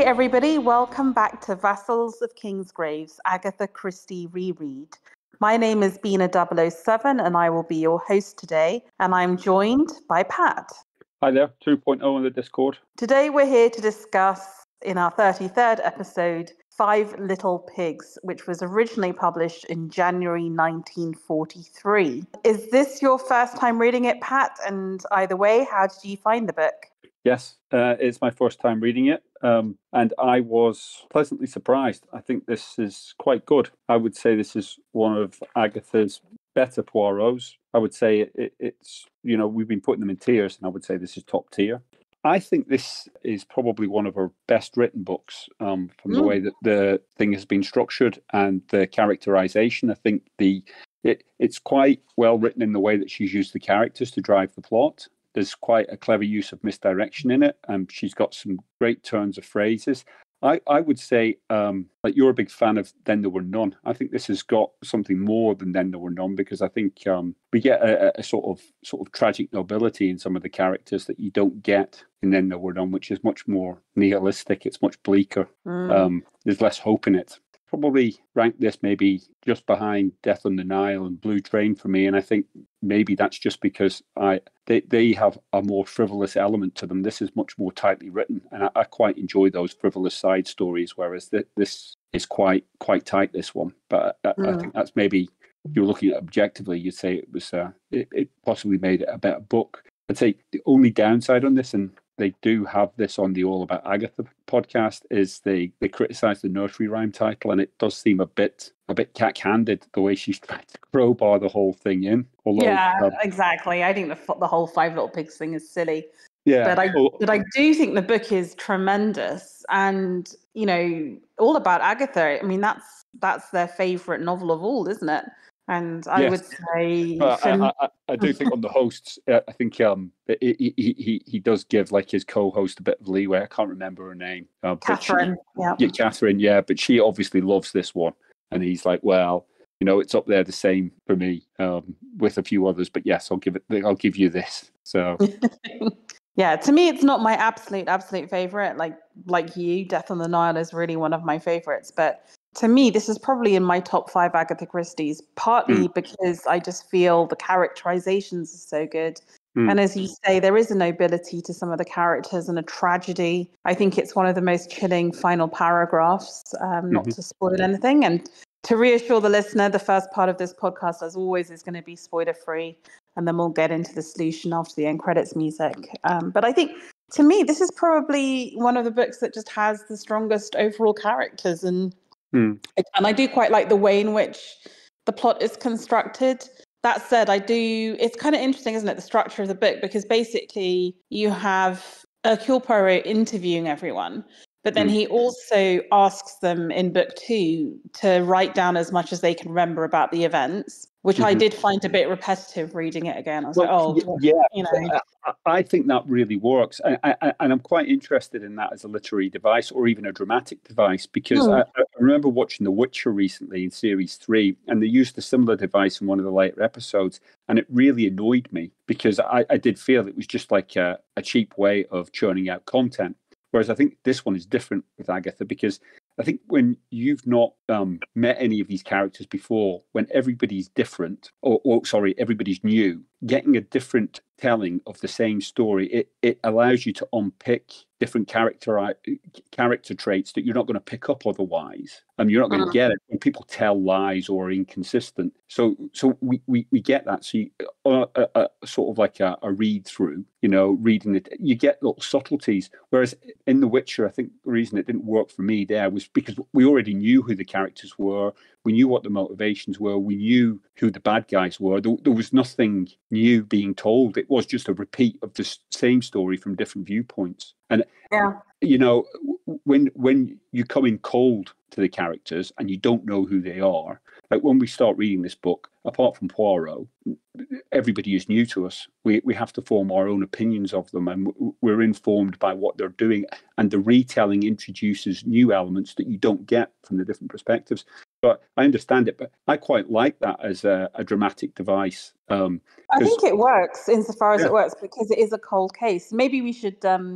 everybody. Welcome back to Vassals of Kingsgrave's Agatha Christie Reread. My name is Bina 007 and I will be your host today. And I'm joined by Pat. Hi there, 2.0 on the Discord. Today we're here to discuss, in our 33rd episode, Five Little Pigs, which was originally published in January 1943. Is this your first time reading it, Pat? And either way, how did you find the book? Yes, it's my first time reading it, and I was pleasantly surprised. I think this is quite good. I would say this is one of Agatha's better Poirots. I would say it's, you know, we've been putting them in tiers, and I would say this is top tier. I think this is probably one of her best written books from the way that the thing has been structured and the characterization. I think it's quite well written in the way that she's used the characters to drive the plot. There's quite a clever use of misdirection in it. She's got some great turns of phrases. I would say that you're a big fan of Then There Were None. I think this has got something more than Then There Were None, because I think we get a sort of tragic nobility in some of the characters that you don't get in Then There Were None, which is much more nihilistic. It's much bleaker. There's less hope in it. Probably rank this maybe just behind Death on the Nile and Blue Train for me, and I think maybe that's just because they have a more frivolous element to them. This is much more tightly written, and I quite enjoy those frivolous side stories, whereas this is quite tight, this one. But I think that's maybe, if you're looking at it objectively, you'd say it was it possibly made it a better book. I'd say the only downside on this, and they do have this on the All About Agatha podcast, is they criticise the nursery rhyme title, and it does seem a bit cack-handed the way she's tried to crowbar the whole thing in. Although, exactly. I think the whole Five Little Pigs thing is silly. Yeah, but I do think the book is tremendous, and you know, All About Agatha. I mean, that's their favourite novel of all, isn't it? And I would say, I do think on the hosts, I think he does give like his co-host a bit of leeway. I can't remember her name. Catherine. Catherine. Yeah, but she obviously loves this one, and he's like, well, you know, it's up there the same for me with a few others. But yes, I'll give you this. So. Yeah, to me, it's not my absolute favorite. Like you, Death on the Nile is really one of my favorites, but. To me, this is probably in my top 5 Agatha Christie's, partly because I just feel the characterizations are so good. And as you say, there is a nobility to some of the characters and a tragedy. I think it's one of the most chilling final paragraphs, not to spoil anything. And to reassure the listener, the first part of this podcast, as always, is going to be spoiler-free. And then we'll get into the solution after the end credits music. But I think, to me, this is probably one of the books that just has the strongest overall characters. And I do quite like the way in which the plot is constructed. That said, it's kind of interesting, isn't it, the structure of the book, because basically you have Hercule Poirot interviewing everyone, but then he also asks them in book 2 to write down as much as they can remember about the events, which I did find a bit repetitive reading it again. I was I think that really works. And I'm quite interested in that as a literary device or even a dramatic device, because I remember watching The Witcher recently in series 3, and they used a similar device in one of the later episodes, and it really annoyed me because I did feel it was just like a cheap way of churning out content. Whereas I think this one is different with Agatha, because I think when you've not met any of these characters before, when everybody's different, everybody's new, getting a different telling of the same story, it allows you to unpick different character traits that you're not going to pick up otherwise. You're not going to get it when people tell lies or are inconsistent. So we get that. So sort of like a read through, you know, reading it, you get little subtleties. Whereas in The Witcher, I think the reason it didn't work for me there was because we already knew who the characters were. We knew what the motivations were. We knew who the bad guys were. There was nothing new being told. It was just a repeat of the same story from different viewpoints. And, you know, when you come in cold to the characters and you don't know who they are, like when we start reading this book, apart from Poirot, everybody is new to us. We have to form our own opinions of them, and we're informed by what they're doing. And the retelling introduces new elements that you don't get from the different perspectives. But I understand it, but I quite like that as a dramatic device. I think it works insofar as it works, because it is a cold case. Maybe we should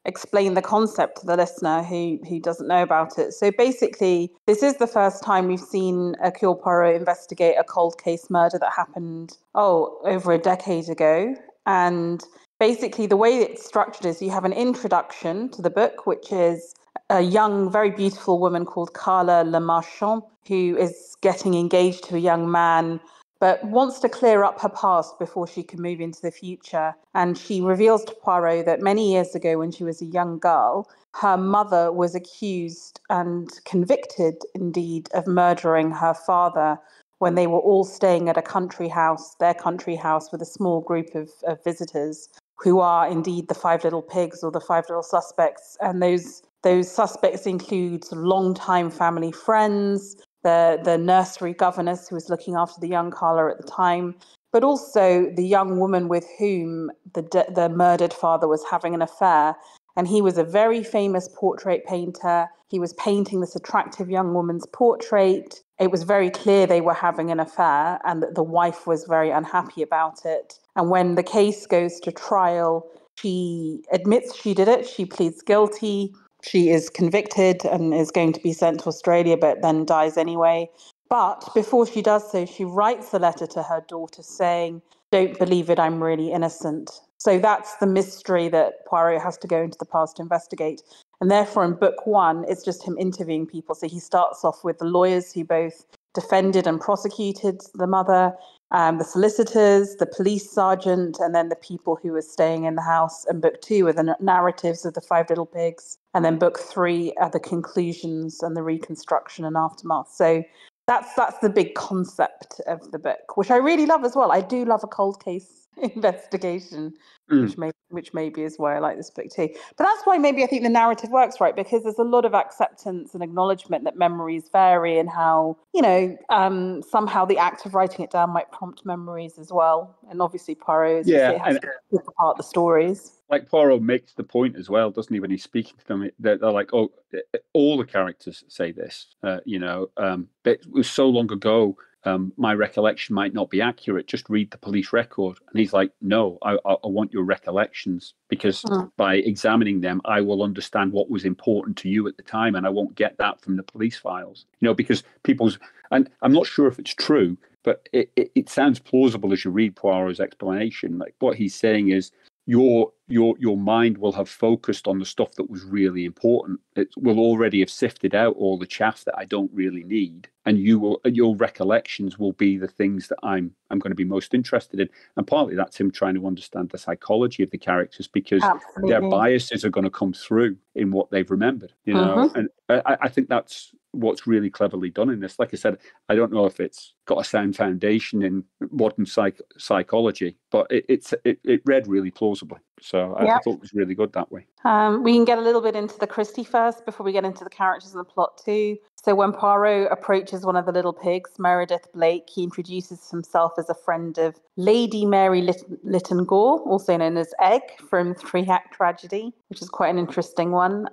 explain the concept to the listener who doesn't know about it. So basically, this is the first time we've seen Hercule Poirot investigate a cold case murder that happened, over a decade ago. And basically, the way it's structured is you have an introduction to the book, which is a young, very beautiful woman called Carla Le Marchand, who is getting engaged to a young man, but wants to clear up her past before she can move into the future. And she reveals to Poirot that many years ago, when she was a young girl, her mother was accused and convicted, indeed, of murdering her father when they were all staying at their country house with a small group of visitors who are indeed the Five Little Pigs or the Five Little Suspects. And those suspects include longtime family friends, the nursery governess who was looking after the young Carla at the time, but also the young woman with whom the murdered father was having an affair. And he was a very famous portrait painter. He was painting this attractive young woman's portrait. It was very clear they were having an affair and that the wife was very unhappy about it. And when the case goes to trial, she admits she did it. She pleads guilty. She is convicted and is going to be sent to Australia, but then dies anyway. But before she does so, she writes a letter to her daughter saying, "Don't believe it, I'm really innocent." So that's the mystery that Poirot has to go into the past to investigate. And therefore, in book one, it's just him interviewing people. So he starts off with the lawyers who both defended and prosecuted the mother, the solicitors, the police sergeant, and then the people who were staying in the house. And book two are the narratives of the Five Little Pigs. And then book three are the conclusions and the reconstruction and aftermath. So that's the big concept of the book, which I really love as well. I do love a cold case investigation, which maybe is why I like this book too. But that's why maybe I think the narrative works, right? Because there's a lot of acceptance and acknowledgement that memories vary and how, somehow the act of writing it down might prompt memories as well. And obviously Poirot, as you say, has to pick apart the stories. Like Poirot makes the point as well, doesn't he, when he's speaking to them? They're like, oh, all the characters say this, but it was so long ago, my recollection might not be accurate. Just read the police record. And he's like, no, I want your recollections, because by examining them, I will understand what was important to you at the time, and I won't get that from the police files. Because and I'm not sure if it's true, but it sounds plausible as you read Poirot's explanation. Like what he's saying is, your mind will have focused on the stuff that was really important. It will already have sifted out all the chaff that I don't really need, and your recollections will be the things that I'm going to be most interested in. And partly that's him trying to understand the psychology of the characters, because their biases are going to come through in what they've remembered. And I think that's what's really cleverly done in this. Like I said, I don't know if it's got a sound foundation in modern psychology, but it read really plausibly. So I thought it was really good that way. We can get a little bit into the Christie first before we get into the characters and the plot too. So when Poirot approaches one of the little pigs, Meredith Blake, he introduces himself as a friend of Lady Mary Lytton Gore, also known as Egg from Three Act Tragedy, which is quite an interesting one.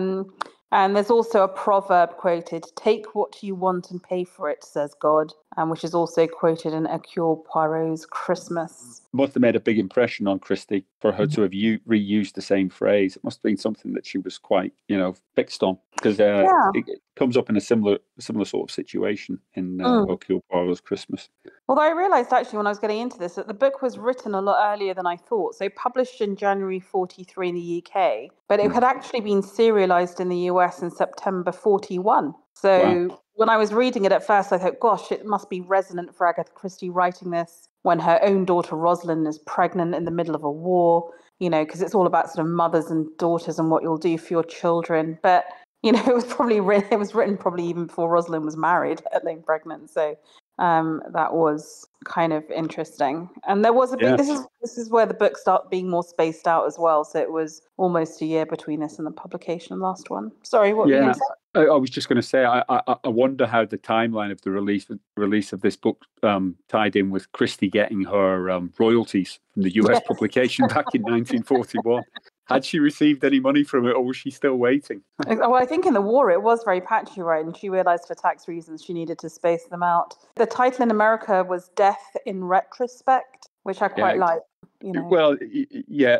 And there's also a proverb quoted, "Take what you want and pay for it, says God," which is also quoted in Hercule Poirot's Christmas. Must have made a big impression on Christie for her to have reused the same phrase. It must have been something that she was quite, fixed on, because it comes up in a similar sort of situation in Hercule Poirot's Christmas. Although I realised actually when I was getting into this that the book was written a lot earlier than I thought. So published in January 43 in the UK, but it had actually been serialised in the US in September 41. So when I was reading it at first, I thought, gosh, it must be resonant for Agatha Christie writing this when her own daughter Rosalind is pregnant in the middle of a war, because it's all about sort of mothers and daughters and what you'll do for your children. But, it was written probably even before Rosalind was married, let alone pregnant. So that was kind of interesting. And there was a big, this is where the book started being more spaced out as well. So it was almost a year between this and the publication of the last one. Sorry, what were you going to say? I was just going to say, I wonder how the timeline of the release of this book tied in with Christie getting her royalties from the US publication back in 1941. Had she received any money from it, or was she still waiting? Well, I think in the war it was very patchy, right? And she realised for tax reasons she needed to space them out. The title in America was Death in Retrospect, which I quite like. Well, yeah,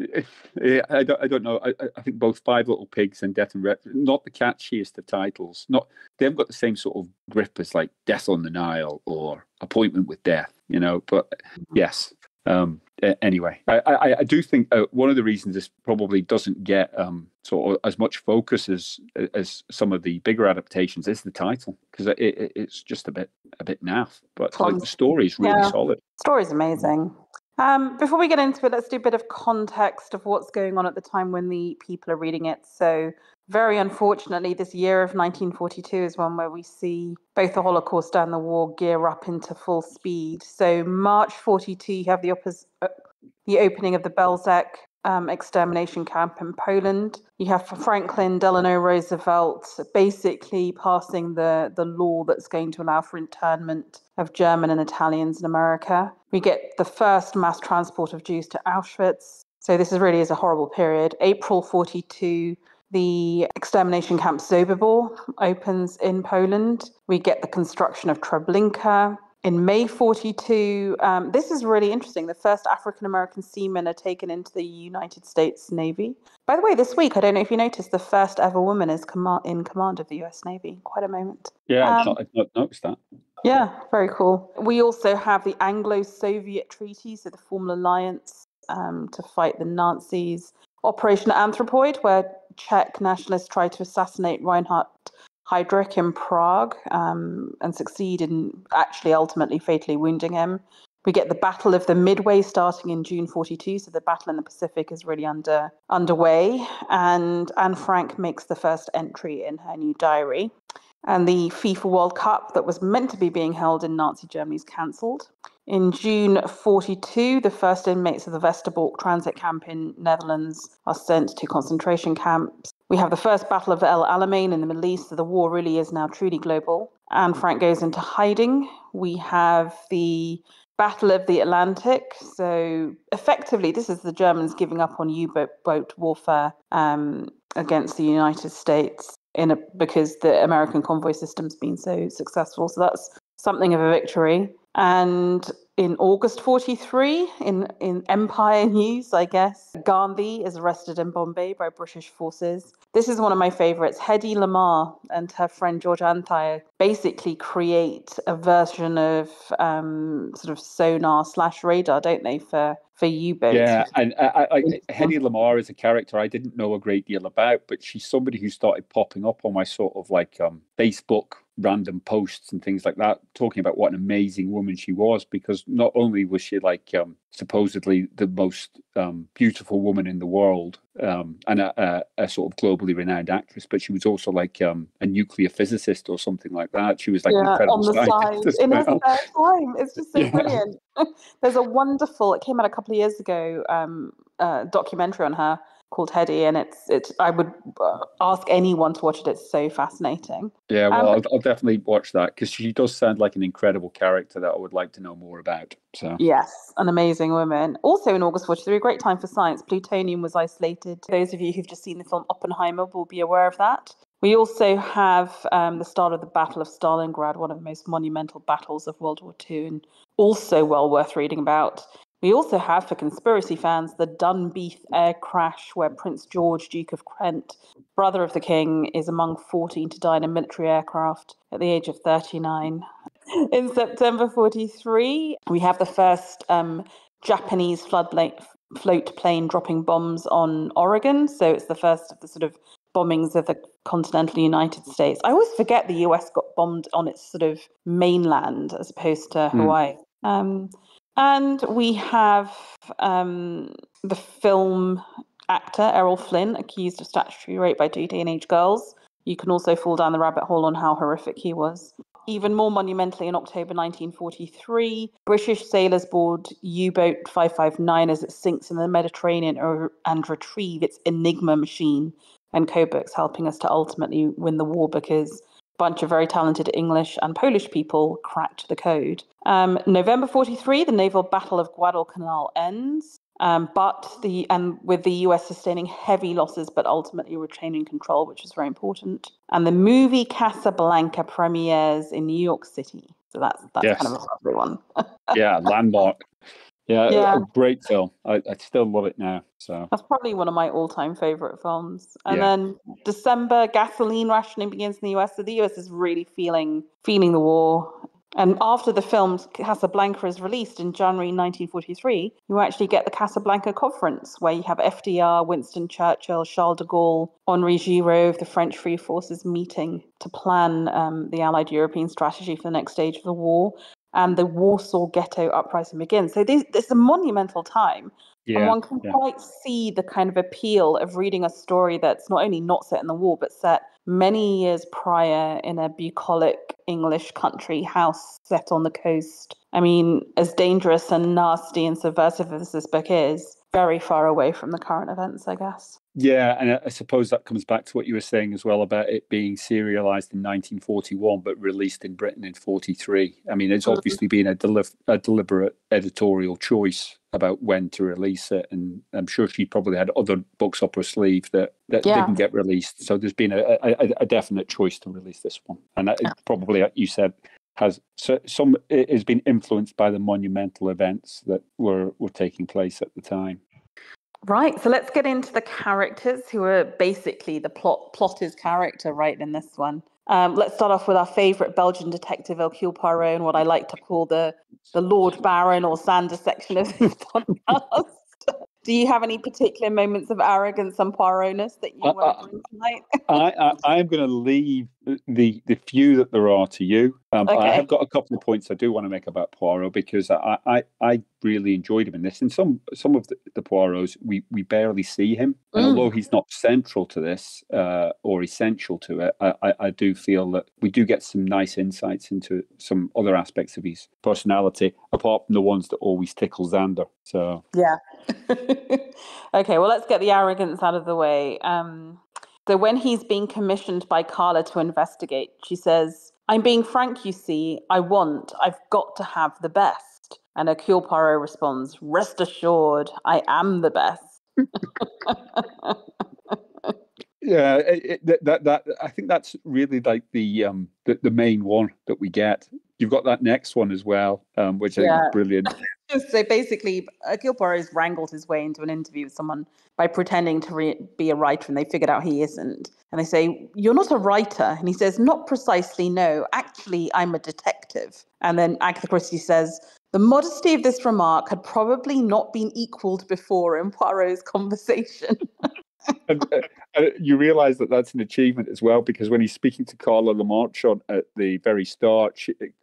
I don't know. I think both Five Little Pigs and Death and not the catchiest of titles. They haven't got the same sort of grip as like Death on the Nile or Appointment with Death, But yes. Anyway, I do think one of the reasons this probably doesn't get sort of as much focus as some of the bigger adaptations is the title, because it's just a bit naff. But like the story is really solid. Story's amazing. Before we get into it, let's do a bit of context of what's going on at the time when the people are reading it. So very unfortunately, this year of 1942 is one where we see both the Holocaust and the war gear up into full speed. So March 42, you have the opening of the Belzec extermination camp in Poland. You have Franklin Delano Roosevelt basically passing the law that's going to allow for internment of German and Italians in America. We get the first mass transport of Jews to Auschwitz. So this really is a horrible period. April 42, the extermination camp Sobibor opens in Poland. We get the construction of Treblinka. In May 42, this is really interesting. The first African-American seamen are taken into the United States Navy. By the way, this week, I don't know if you noticed, the first ever woman is in command of the US Navy. Quite a moment. Yeah, I've not noticed that. Yeah, very cool. We also have the Anglo-Soviet Treaty, so the formal alliance to fight the Nazis. Operation Anthropoid, where Czech nationalists tried to assassinate Reinhard Heydrich in Prague and succeed in actually ultimately fatally wounding him. We get the Battle of the Midway starting in June 42, so the battle in the Pacific is really underway. And Anne Frank makes the first entry in her new diary. And the FIFA World Cup that was meant to be being held in Nazi Germany is cancelled. In June 42, the first inmates of the Westerbork transit camp in Netherlands are sent to concentration camps. We have the first Battle of El Alamein in the Middle East, so the war really is now truly global. Anne Frank goes into hiding. We have the Battle of the Atlantic. So effectively, this is the Germans giving up on U-boat warfare against the United States because the American convoy system's been so successful. So that's something of a victory. And in August 43, in Empire news, I guess, Gandhi is arrested in Bombay by British forces. This is one of my favorites. Hedy Lamarr and her friend George Antheil basically create a version of sort of sonar/radar, don't they, for U-boats? Yeah, and Hedy Lamarr is a character I didn't know a great deal about, but she's somebody who started popping up on my sort of like Facebook random posts and things like that, talking about what an amazing woman she was, because not only was she like supposedly the most beautiful woman in the world and a sort of globally renowned actress, but she was also like a nuclear physicist or something like that. She was like an incredible on the scientist side in her spare time. It's just so brilliant. There's a wonderful, it came out a couple of years ago, documentary on her called Hedy, and it's I would ask anyone to watch it. It's so fascinating. Yeah, well, I'll definitely watch that, because she does sound like an incredible character that I would like to know more about. So yes, an amazing woman. Also in August 43, a great time for science. Plutonium was isolated. Those of you who've just seen the film Oppenheimer will be aware of that. We also have the start of the Battle of Stalingrad, one of the most monumental battles of World War II, and also well worth reading about. We also have, for conspiracy fans, the Dunbeath air crash, where Prince George, Duke of Kent, brother of the King, is among 14 to die in a military aircraft at the age of 39. In September 43, we have the first Japanese float plane dropping bombs on Oregon. So it's the first of the sort of bombings of the continental United States. I always forget the US got bombed on its sort of mainland as opposed to Hawaii. And we have the film actor Errol Flynn accused of statutory rape by 2 teenage girls. You can also fall down the rabbit hole on how horrific he was. Even more monumentally, in October 1943, British sailors board U-boat 559 as it sinks in the Mediterranean and retrieve its Enigma machine and codebooks, helping us to ultimately win the war because bunch of very talented English and Polish people cracked the code. November 43, the naval battle of Guadalcanal ends, with the US sustaining heavy losses, but ultimately retaining control, which is very important. And the movie Casablanca premieres in New York City. So that's kind of a lovely one. Yeah, landmark. Yeah, Yeah, a great film. I still love it now. So that's probably one of my all-time favorite films. And yeah, then December, gasoline rationing begins in the US. So the US is really feeling the war. And after the film Casablanca is released in January 1943, you actually get the Casablanca Conference, where you have FDR, Winston Churchill, Charles de Gaulle, Henri Giraud, the French Free Forces meeting to plan the Allied European strategy for the next stage of the war. And the Warsaw Ghetto uprising begins. So it's a monumental time. And yeah, one can yeah. quite see the kind of appeal of reading a story that's not only not set in the war, but set many years prior in a bucolic English country house set on the coast. I mean, as dangerous and nasty and subversive as this book is, very far away from the current events, I guess. Yeah, and I suppose that comes back to what you were saying as well about it being serialized in 1941 but released in Britain in 43. I mean, it's obviously been a deliberate editorial choice about when to release it, and I'm sure she probably had other books up her sleeve that didn't get released. So there's been a definite choice to release this one, and it probably, like you said, has it has been influenced by the monumental events that were taking place at the time. Right, so let's get into the characters who are basically the plot is character, right, in this one. Let's start off with our favourite Belgian detective, Hercule Poirot, and what I like to call the Lord Baron or Sanders section of this podcast. Do you have any particular moments of arrogance and Poirotness that you want to bring tonight? I am going to leave the few that there are to you. Okay. I have got a couple of points I do want to make about Poirot, because I really enjoyed him in this. And some of the Poirots, we barely see him. And although he's not central to this or essential to it, I do feel that we do get some nice insights into some other aspects of his personality, apart from the ones that always tickle Xander. So yeah. Okay, well, let's get the arrogance out of the way. So when he's being commissioned by Carla to investigate, she says, "I'm being frank, you see. I've got to have the best." And Hercule Poirot responds, "Rest assured, I am the best." Yeah, that I think that's really like the main one that we get. You've got that next one as well, which I think is brilliant. So basically, Hercule Poirot's wrangled his way into an interview with someone by pretending to be a writer, and they figured out he isn't. And they say, "You're not a writer." And he says, "Not precisely, no. Actually, I'm a detective." And then Agatha Christie says, "The modesty of this remark had probably not been equaled before in Poirot's conversation." And you realise that that's an achievement as well, because when he's speaking to Carla Lamarchon at the very start,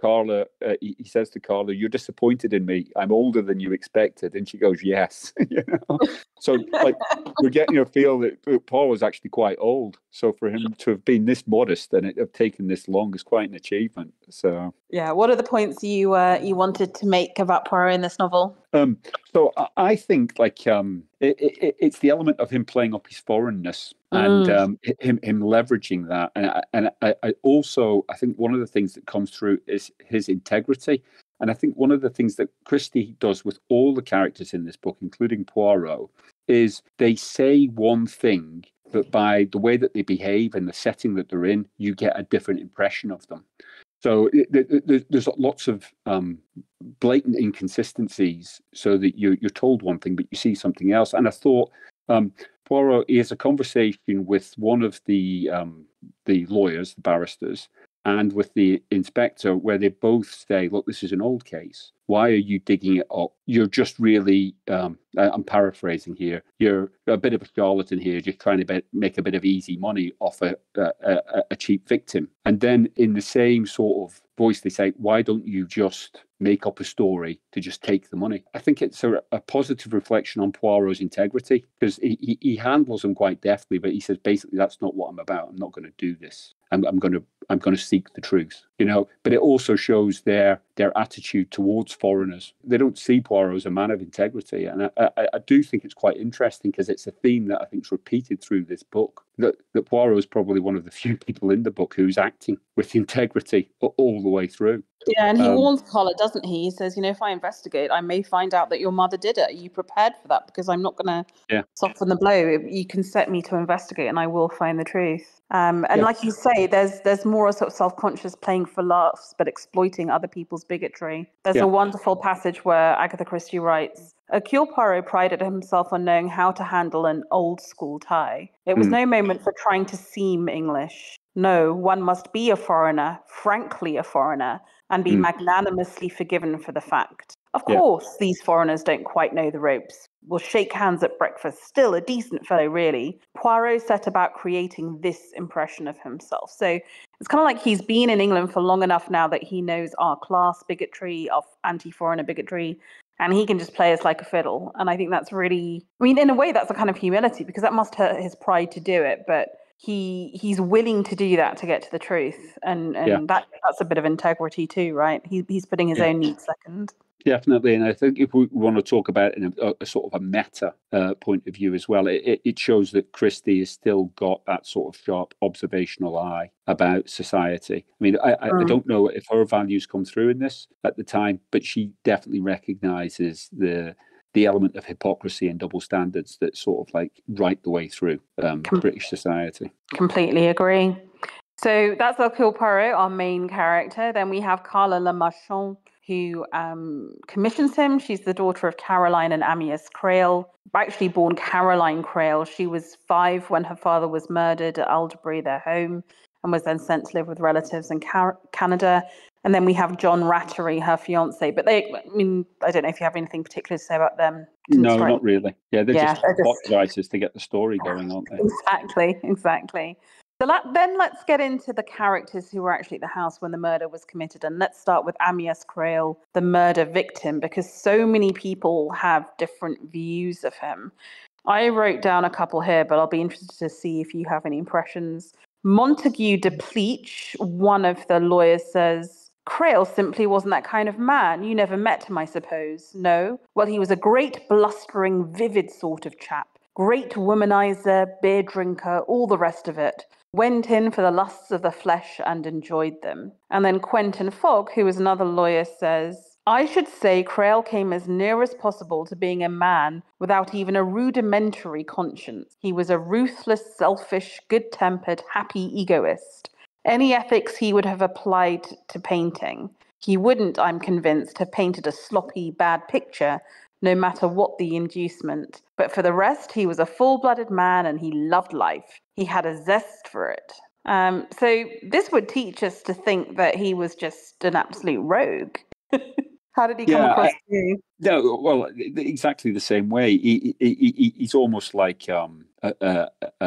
he says to Carla, "You're disappointed in me. I'm older than you expected," and she goes, "Yes." So like we're getting a feel that Paul was actually quite old. So for him to have been this modest and it have taken this long is quite an achievement. So yeah, what are the points you wanted to make about Poirot in this novel? So I think it's the element of him playing up his foreignness and him leveraging that, and I also think one of the things that comes through is his integrity, and I think one of the things that Christie does with all the characters in this book, including Poirot, is they say one thing, but by the way that they behave and the setting that they're in, you get a different impression of them. So there's lots of blatant inconsistencies, so that you're told one thing, but you see something else. And I thought Poirot, he has a conversation with one of the lawyers, the barristers, and with the inspector, where they both say, "Look, this is an old case. Why are you digging it up? You're just really," I'm paraphrasing here, "you're a bit of a charlatan here, just trying to make a bit of easy money off a cheap victim." And then in the same sort of voice, they say, "Why don't you just make up a story to just take the money?" I think it's a positive reflection on Poirot's integrity, because he handles them quite deftly, but he says, basically, "That's not what I'm about. I'm not going to do this. I'm going to seek the truth," But it also shows their attitude towards foreigners. They don't see Poirot as a man of integrity, and I do think it's quite interesting, because it's a theme that I think is repeated through this book. That Poirot is probably one of the few people in the book who's acting with integrity all the way through. Yeah, and he warns Carla, doesn't he? He says, if I investigate, I may find out that your mother did it. Are you prepared for that? Because I'm not going to soften the blow. You can set me to investigate and I will find the truth. And like you say, there's more a sort of self-conscious playing for laughs, but exploiting other people's bigotry. There's a wonderful passage where Agatha Christie writes, Hercule Poirot prided himself on knowing how to handle an old school tie. It was no moment for trying to seem English. No, one must be a foreigner, frankly a foreigner, and be magnanimously forgiven for the fact. Of course, these foreigners don't quite know the ropes. Will shake hands at breakfast. Still a decent fellow, really. Poirot set about creating this impression of himself. So it's kind of like he's been in England for long enough now that he knows our class bigotry, our anti-foreigner bigotry, and he can just play us like a fiddle. And I think that's really, in a way, that's a kind of humility, because that must hurt his pride to do it. But he's willing to do that to get to the truth, and that's a bit of integrity too, right? He's putting his own needs second. Definitely, and I think if we want to talk about it in a sort of a meta point of view as well, it shows that Christie has still got that sort of sharp observational eye about society. I don't know if her values come through in this at the time, but she definitely recognises the element of hypocrisy and double standards that sort of like right the way through British society. Completely agree. So that's Hercule Poirot, our main character. Then we have Carla Le Marchand, who commissions him. She's the daughter of Caroline and Amyas Crale. Actually born Caroline Crale. She was 5 when her father was murdered at Alderbury, their home, and was then sent to live with relatives in Canada. And then we have John Rattery, her fiance. But I don't know if you have anything particular to say about them. No, not really. Yeah, they're just plot devices to get the story going, aren't they? Exactly. So then let's get into the characters who were actually at the house when the murder was committed. And let's start with Amyas Crale, the murder victim, because so many people have different views of him. I wrote down a couple here, but I'll be interested to see if you have any impressions. Montague de Pleach, one of the lawyers, says, Crale simply wasn't that kind of man. You never met him, I suppose. No? Well, he was a great, blustering, vivid sort of chap. Great womanizer, beer drinker, all the rest of it. Went in for the lusts of the flesh and enjoyed them. And then Quentin Fogg, who is another lawyer, says, I should say Crale came as near as possible to being a man without even a rudimentary conscience. He was a ruthless, selfish, good-tempered, happy egoist. Any ethics he would have applied to painting. He wouldn't, I'm convinced, have painted a sloppy, bad picture, no matter what the inducement. But for the rest, he was a full-blooded man and he loved life. He had a zest for it. So this would teach us to think that he was just an absolute rogue. How did he come across to you? No, well, exactly the same way. He's almost like a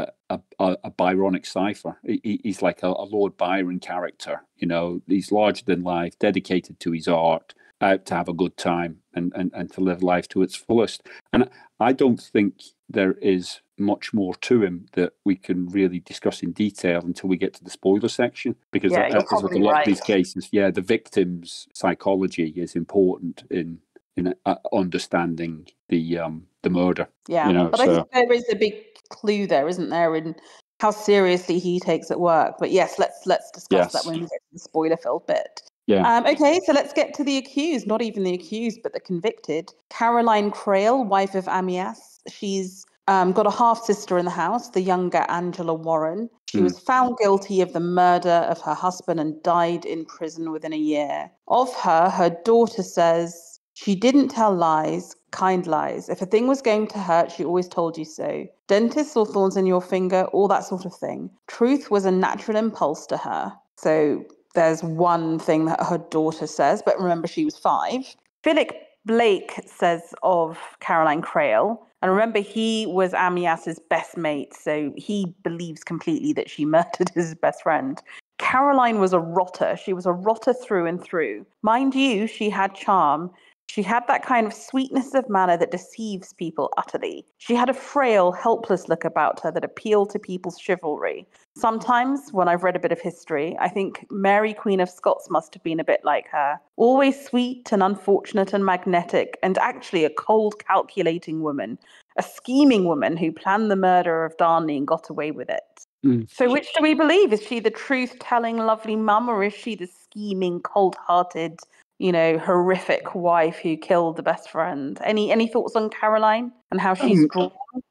Byronic cipher. He's like a Lord Byron character. He's larger than life, dedicated to his art, out to have a good time and to live life to its fullest. And I don't think there is much more to him that we can really discuss in detail until we get to the spoiler section, because as with a lot of these cases, the victim's psychology is important in understanding the murder. But I think there is a big clue there, isn't there, in how seriously he takes at work. But yes, let's discuss that when we get to the spoiler-filled bit. Okay, so let's get to the accused. Not even the accused, but the convicted. Caroline Crale, wife of Amyas. She's got a half-sister in the house, the younger Angela Warren. She was found guilty of the murder of her husband and died in prison within a year. Of her daughter says, she didn't tell lies, kind lies. If a thing was going to hurt, she always told you so. Dentists or thorns in your finger, all that sort of thing. Truth was a natural impulse to her. So there's one thing that her daughter says, but remember, she was 5. Philip Blake says of Caroline Crale, and remember, he was Amyas's best mate, so he believes completely that she murdered his best friend. Caroline was a rotter. She was a rotter through and through. Mind you, she had charm. She had that kind of sweetness of manner that deceives people utterly. She had a frail, helpless look about her that appealed to people's chivalry. Sometimes, when I've read a bit of history, I think Mary, Queen of Scots, must have been a bit like her. Always sweet and unfortunate and magnetic, and actually a cold, calculating woman. A scheming woman who planned the murder of Darnley and got away with it. So which do we believe? Is she the truth-telling, lovely mum, or is she the scheming, cold-hearted, horrific wife who killed the best friend? Any thoughts on Caroline and how she's drawn?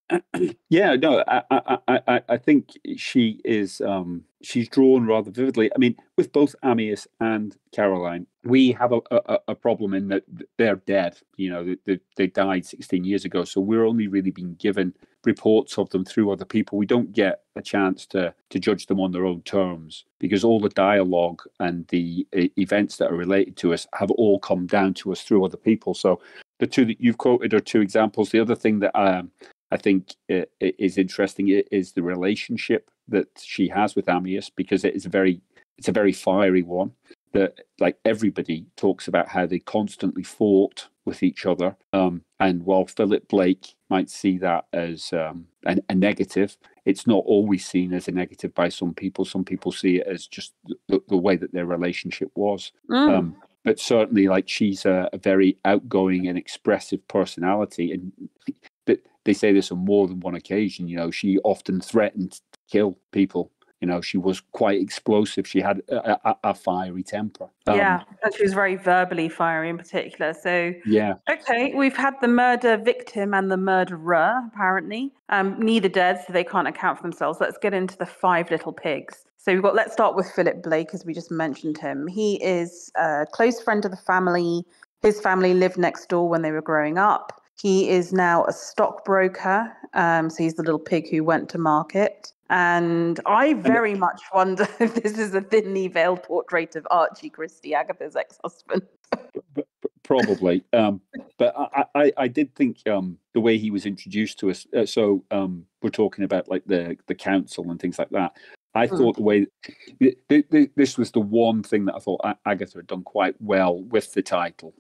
Yeah, no, I think she is. She's drawn rather vividly. I mean, with both Amyas and Caroline, we have a problem in that they're dead. They died 16 years ago, so we're only really being given reports of them through other people. We don't get a chance to judge them on their own terms, because all the dialogue and the events that are related to us have all come down to us through other people. So the two that you've quoted are two examples. The other thing that I think is interesting is the relationship that she has with Amyas, because it's a very fiery one. That, like, everybody talks about how they constantly fought with each other, and while Philip Blake might see that as a negative, it's not always seen as a negative by some people. Some people see it as just the way that their relationship was. But certainly, like, she's a very outgoing and expressive personality, and they say this on more than one occasion. She often threatened to kill people. She was quite explosive. She had a fiery temper. And she was very verbally fiery in particular. So, yeah. Okay, we've had the murder victim and the murderer, apparently. Neither dead, so they can't account for themselves. Let's get into the 5 little pigs. So let's start with Philip Blake, as we just mentioned him. He is a close friend of the family. His family lived next door when they were growing up. He is now a stockbroker. So he's the little pig who went to market. And I very much wonder if this is a thinly veiled portrait of Archie Christie, Agatha's ex-husband. Probably. But I did think the way he was introduced to us, so we're talking about like the council and things like that. I thought the way this was the one thing that I thought Agatha had done quite well with the title.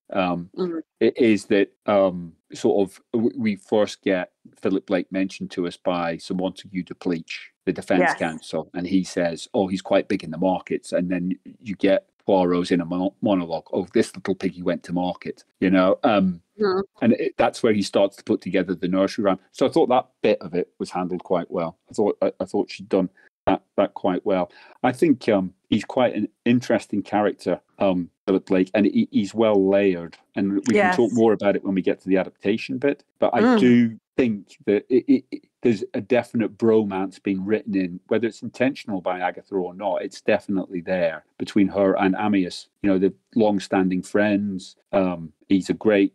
It is that sort of we first get Philip Blake mentioned to us by Sir Montague de Pleach, the defence counsel, and he says, "Oh, he's quite big in the markets," and then you get Poirot's in a monologue. "Oh, this little piggy went to market," and that's where he starts to put together the nursery rhyme. So I thought that bit of it was handled quite well. I thought she'd done that quite well. I think he's quite an interesting character, Philip Blake, and he's well layered. And we can talk more about it when we get to the adaptation bit. But I do think that there's a definite bromance being written in, whether it's intentional by Agatha or not. It's definitely there between her and Amyas. They're long-standing friends. He's a great,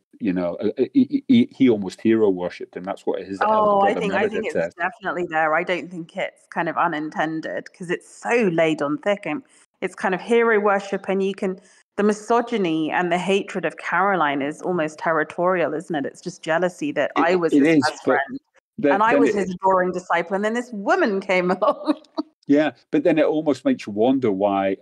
he almost hero worshipped him. That's what his elder brother I think it's definitely there. I don't think it's kind of unintended, because it's so laid on thick. And it's kind of hero worship, and the misogyny and the hatred of Caroline is almost territorial, isn't it? It's just jealousy that I was his best friend. And I was his adoring disciple, and then this woman came along. Yeah, but then it almost makes you wonder why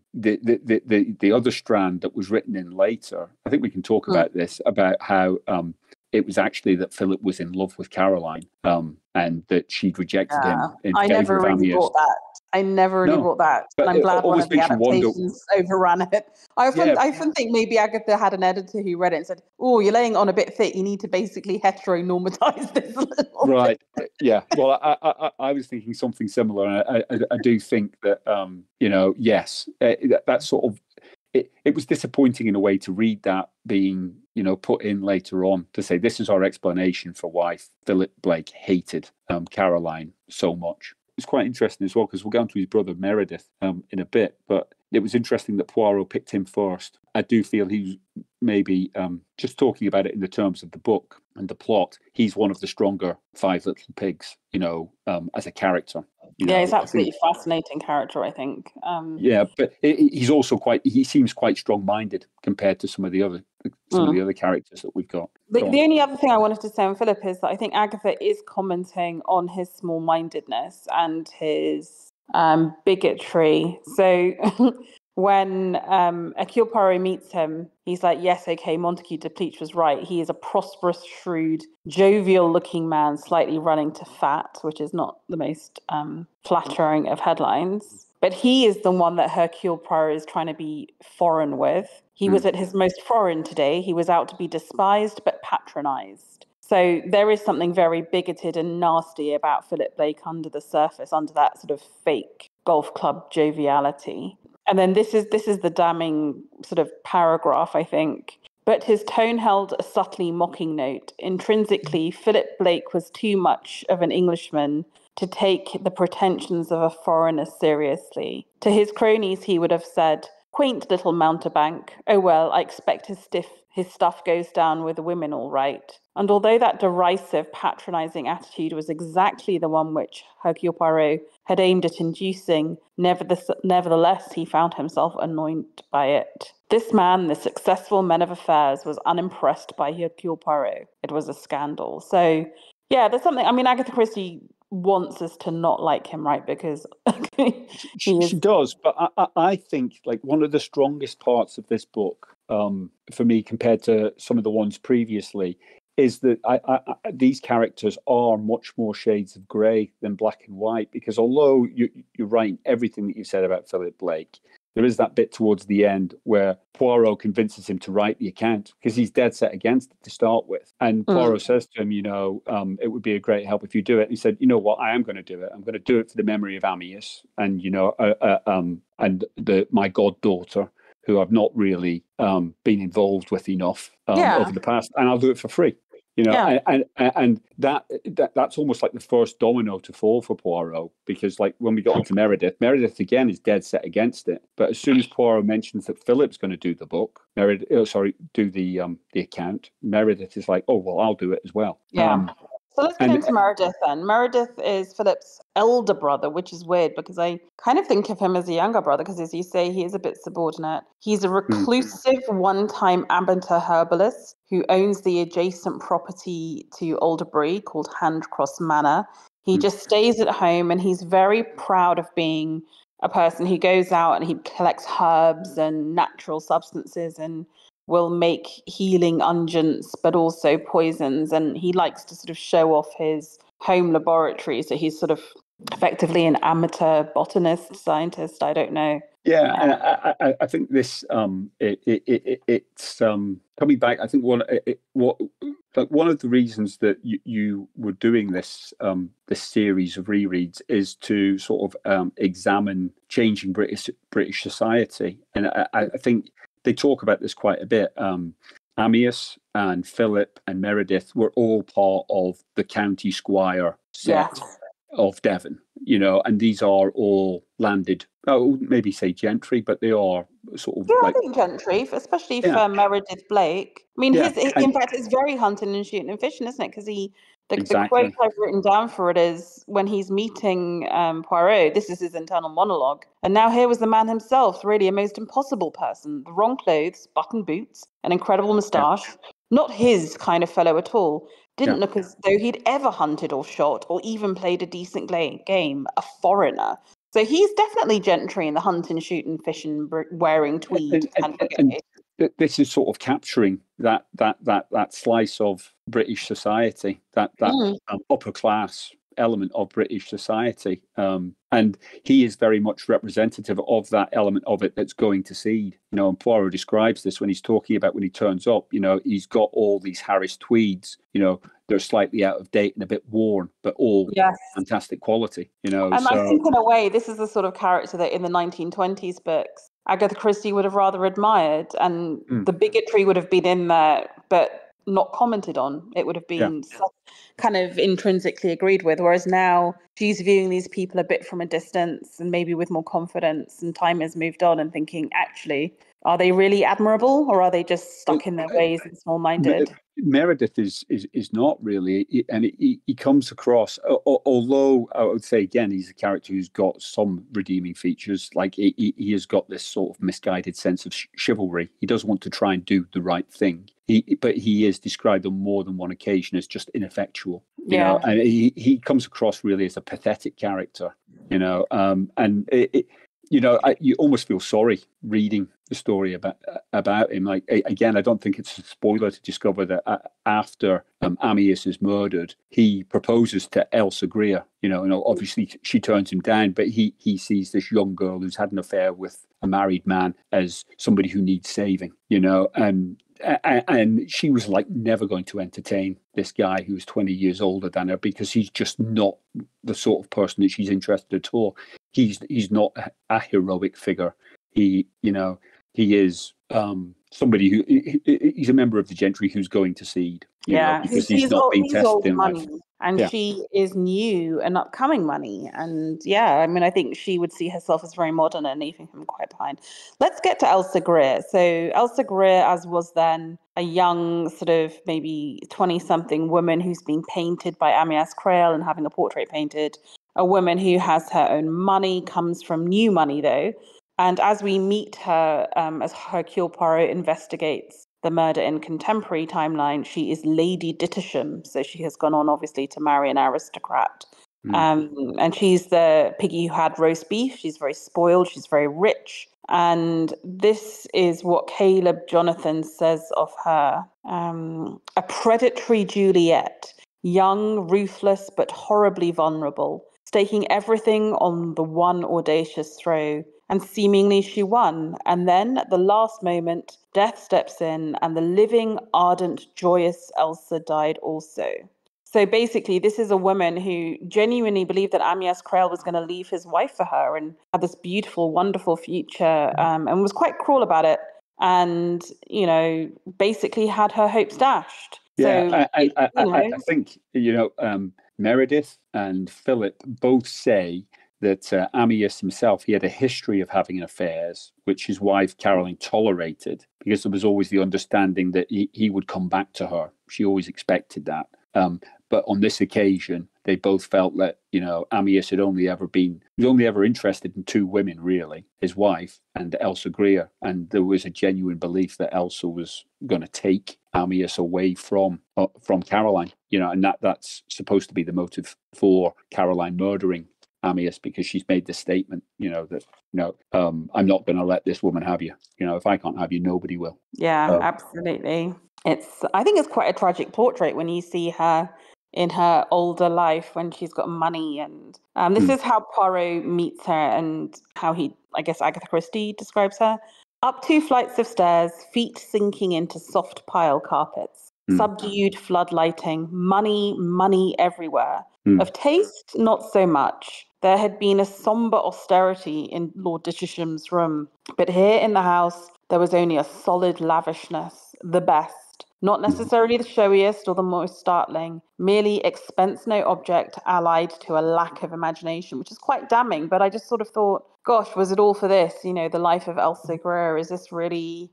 the other strand that was written in later. I think we can talk about this, about how it was actually that Philip was in love with Caroline, and that she'd rejected him in favor of Amyas. Bought that. I never really bought that. And I'm glad one of the adaptations overran it. I often think maybe Agatha had an editor who read it and said, "Oh, you're laying on a bit thick. You need to basically heteronormatize this a little bit." Yeah. Well, I was thinking something similar. I do think that, yes, that sort of, it was disappointing in a way to read that being, put in later on to say, this is our explanation for why Philip Blake hated Caroline so much. It's quite interesting as well, because we'll go on to his brother Meredith in a bit, but it was interesting that Poirot picked him first. I do feel he's maybe, just talking about it in the terms of the book and the plot, he's one of the stronger 5 little pigs, as a character. He's absolutely fascinating character, I think. But he's also he seems quite strong-minded compared to some of the other characters that we've got. The only other thing I wanted to say on Philip is that I think Agatha is commenting on his small-mindedness and his bigotry. So when Hercule Poirot meets him, he's like, yes, okay, Montague de Pleach was right. He is a prosperous, shrewd, jovial-looking man, slightly running to fat, which is not the most flattering of headlines. But he is the one that Hercule Poirot is trying to be foreign with. He was at his most foreign today. He was out to be despised but patronized. So there is something very bigoted and nasty about Philip Blake under the surface, under that sort of fake golf club joviality. And then this is the damning sort of paragraph, I think. But his tone held a subtly mocking note. Intrinsically, Philip Blake was too much of an Englishman to take the pretensions of a foreigner seriously. To his cronies, he would have said, "Quaint little mountebank. Oh well, I expect his stuff goes down with the women all right." And although that derisive, patronizing attitude was exactly the one which Hercule Poirot had aimed at inducing, nevertheless he found himself annoyed by it. This man, the successful man of affairs, was unimpressed by Hercule Poirot. It was a scandal. So, yeah, there's something. I mean, Agatha Christie wants us to not like him, right? Because she does. But I think like one of the strongest parts of this book, for me, compared to some of the ones previously, is that these characters are much more shades of grey than black and white. Because although you're right, everything that you said about Philip Blake, there is that bit towards the end where Poirot convinces him to write the account because he's dead set against it to start with. And Poirot says to him, it would be a great help if you do it. And he said, you know what, I am going to do it. I'm going to do it for the memory of Amyas and, and my goddaughter, who I've not really been involved with enough over the past, and I'll do it for free. And that's almost like the first domino to fall for Poirot, because like when we got onto Meredith again is dead set against it. But as soon as Poirot mentions that Philip's going to do the book, do the account, Meredith is like, oh well, I'll do it as well. Yeah. So let's get into Meredith then. Meredith is Philip's elder brother, which is weird because I kind of think of him as a younger brother because, as you say, he is a bit subordinate. He's a reclusive one-time amateur herbalist who owns the adjacent property to Alderbury called Handcross Manor. He just stays at home and he's very proud of being a person who goes out and he collects herbs and natural substances and will make healing unguents, but also poisons. And he likes to sort of show off his home laboratory. So he's sort of effectively an amateur botanist, scientist, I don't know. Yeah, and I think this it's coming back. I think one of the reasons that you were doing this series of rereads is to sort of examine changing British society, and I think they talk about this quite a bit. Amyas and Philip and Meredith were all part of the county squire set of Devon, and these are all landed, maybe say gentry, but they are sort of I think gentry, especially for Meredith Blake. I mean, in fact, it's very hunting and shooting and fishing, isn't it? Because the quote I've written down for it is when he's meeting Poirot, this is his internal monologue. And now here was the man himself, really a most impossible person. The wrong clothes, button boots, an incredible moustache. Not his kind of fellow at all. Didn't look as though he'd ever hunted or shot or even played a decent game. A foreigner. So he's definitely gentry in the hunting, shooting, fishing, wearing tweed. And this is sort of capturing that slice of British society, that upper class element of British society, and he is very much representative of that element of it that's going to seed. And Poirot describes this when he's talking about when he turns up. He's got all these Harris tweeds. They're slightly out of date and a bit worn, but all fantastic quality. And I think in a way, this is the sort of character that in the 1920s books, Agatha Christie would have rather admired, and the bigotry would have been in there, but not commented on. It would have been kind of intrinsically agreed with, whereas now she's viewing these people a bit from a distance and maybe with more confidence, and time has moved on and thinking, actually, are they really admirable or are they just stuck in their ways and small-minded? Meredith is not really, and he comes across, although I would say again he's a character who's got some redeeming features, like he has got this sort of misguided sense of chivalry. He does want to try and do the right thing, but he is described on more than one occasion as just ineffectual, and he comes across really as a pathetic character, and you almost feel sorry reading the story about him. Like, again, I don't think it's a spoiler to discover that after Amyas is murdered, he proposes to Elsa Greer, and obviously she turns him down, but he sees this young girl who's had an affair with a married man as somebody who needs saving, and and she was like never going to entertain this guy who's 20 years older than her, because he's just not the sort of person that she's interested at all. He's not a heroic figure. He is somebody who he's a member of the gentry who's going to seed. Because he's not been tested in life. And she is new and upcoming money. And I mean, I think she would see herself as very modern and leaving him quite behind. Let's get to Elsa Greer. So Elsa Greer, as was then a young sort of maybe 20-something woman who's being painted by Amyas Crale and having a portrait painted, a woman who has her own money, comes from new money though. And as we meet her, as Hercule Poirot investigates the murder in contemporary timeline, she is Lady Dittisham. So she has gone on, obviously, to marry an aristocrat. And she's the piggy who had roast beef. She's very spoiled. She's very rich. And this is what Caleb Jonathan says of her. A predatory Juliet, young, ruthless, but horribly vulnerable, staking everything on the one audacious throw. And seemingly she won. And then at the last moment, death steps in, and the living, ardent, joyous Elsa died also. So basically, this is a woman who genuinely believed that Amyas Crale was going to leave his wife for her and had this beautiful, wonderful future, and was quite cruel about it. And, basically had her hopes dashed. Yeah, so, I think, Meredith and Philip both say that Amyas himself, he had a history of having affairs, which his wife Caroline tolerated, because there was always the understanding that he would come back to her. She always expected that. But on this occasion, they both felt that, Amyas was only ever interested in two women, really, his wife and Elsa Greer. And there was a genuine belief that Elsa was going to take Amyas away from Caroline, and that's supposed to be the motive for Caroline murdering Amyas, because she's made this statement, that, I'm not going to let this woman have you. If I can't have you, nobody will. Yeah, absolutely. I think it's quite a tragic portrait when you see her in her older life when she's got money. And this is how Poirot meets her and how Agatha Christie describes her. Up 2 flights of stairs, feet sinking into soft pile carpets, subdued flood lighting, money everywhere. Of taste, not so much. There had been a sombre austerity in Lord Ditchisham's room, but here in the house, there was only a solid lavishness, the best. Not necessarily the showiest or the most startling, merely expense no object allied to a lack of imagination, which is quite damning. But I just sort of thought, gosh, was it all for this? The life of Elsa Greer, is this really,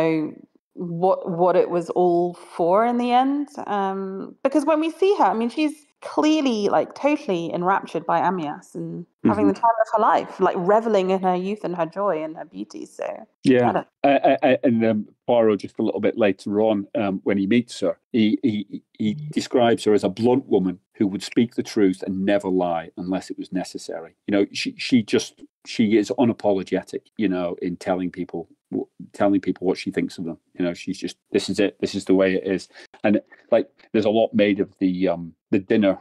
what it was all for in the end? Because when we see her, I mean, she's clearly totally enraptured by Amyas and having the time of her life, reveling in her youth and her joy and her beauty. So and Poirot, just a little bit later on, when he meets her, he describes her as a blunt woman who would speak the truth and never lie unless it was necessary. She is unapologetic, in telling people what she thinks of them. She's just, this is it. This is the way it is. And there's a lot made of the dinner,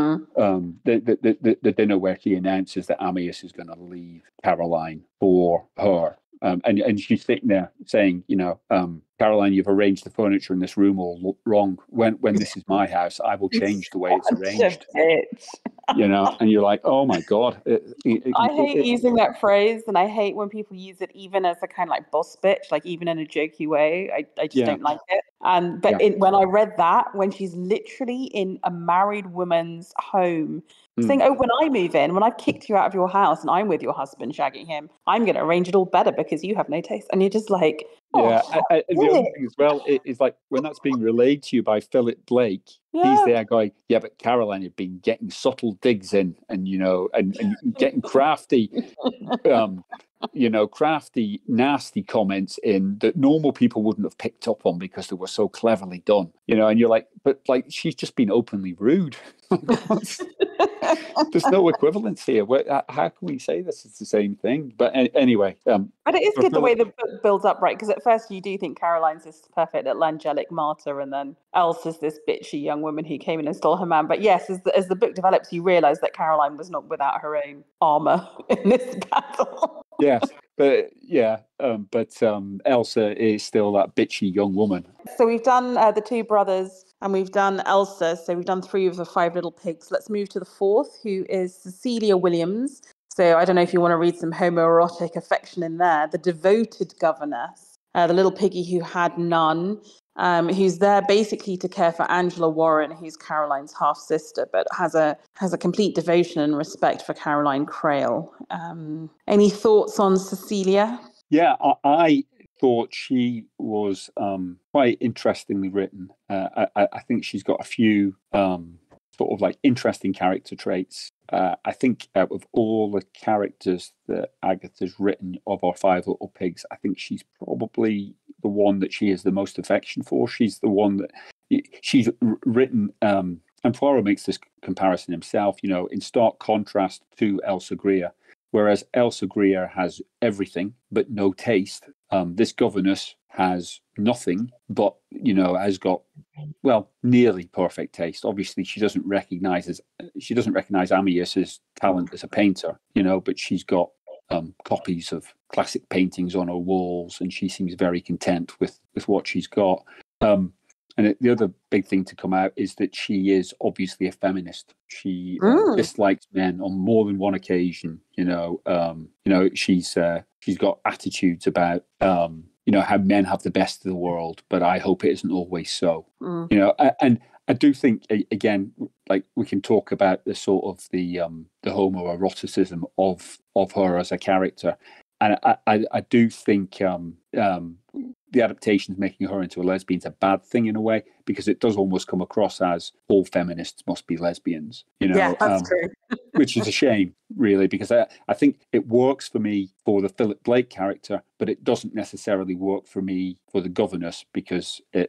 the dinner where she announces that Amyas is going to leave Caroline for her. And she's sitting there saying, Caroline, you've arranged the furniture in this room all wrong. When this is my house, I will change the way it's arranged. And you're like, oh my God. I hate using that phrase, and I hate when people use it even as a kind of boss bitch, even in a jokey way. I just don't like it. When I read that, when she's literally in a married woman's home, saying, oh, when I move in, when I've kicked you out of your house and I'm with your husband shagging him, I'm going to arrange it all better because you have no taste. And you're just like, oh, and the other thing as well is when that's being relayed to you by Philip Blake, he's there going, yeah, but Caroline had been getting subtle digs in and, and getting crafty, crafty, nasty comments in that normal people wouldn't have picked up on because they were so cleverly done, and you're like, but she's just been openly rude. There's no equivalence here. How can we say this is the same thing? But anyway. But it is good the way the book builds up, right? Because at first you do think Caroline's this perfect little angelic martyr, and then Elsa's this bitchy young woman who came in and stole her man. But yes, as the book develops, you realise that Caroline was not without her own armour in this battle. Yes, but Elsa is still that bitchy young woman. So we've done the two brothers and we've done Elsa. So we've done 3 of the 5 little pigs. Let's move to the 4th, who is Cecilia Williams. So I don't know if you want to read some homoerotic affection in there. The devoted governess, the little piggy who had none, who's there basically to care for Angela Warren, who's Caroline's half sister, but has a complete devotion and respect for Caroline Crale. Any thoughts on Cecilia? Yeah, I thought she was quite interestingly written. I think she's got a few sort of like interesting character traits. I think out of all the characters that Agatha's written of our 5 little pigs, I think she's probably the one that she has the most affection for. She's the one that she's written, and Poirot makes this comparison himself, in stark contrast to Elsa Greer. Whereas Elsa Greer has everything but no taste, this governess has nothing but, has got, well, nearly perfect taste. Obviously, she doesn't recognize Amyas's talent as a painter, but she's got copies of classic paintings on her walls, and she seems very content with what she's got. And the other big thing to come out is that she is obviously a feminist. She dislikes men on more than one occasion. She's got attitudes about how men have the best of the world, but I hope it isn't always so. And I do think, again, like we can talk about the sort of the homoeroticism of her as a character, and I do think the adaptation's making her into a lesbian is a bad thing in a way, because it does almost come across as all feminists must be lesbians, Yeah, that's true. which is a shame, really, because I think it works for me for the Philip Blake character, but it doesn't necessarily work for me for the governess, because it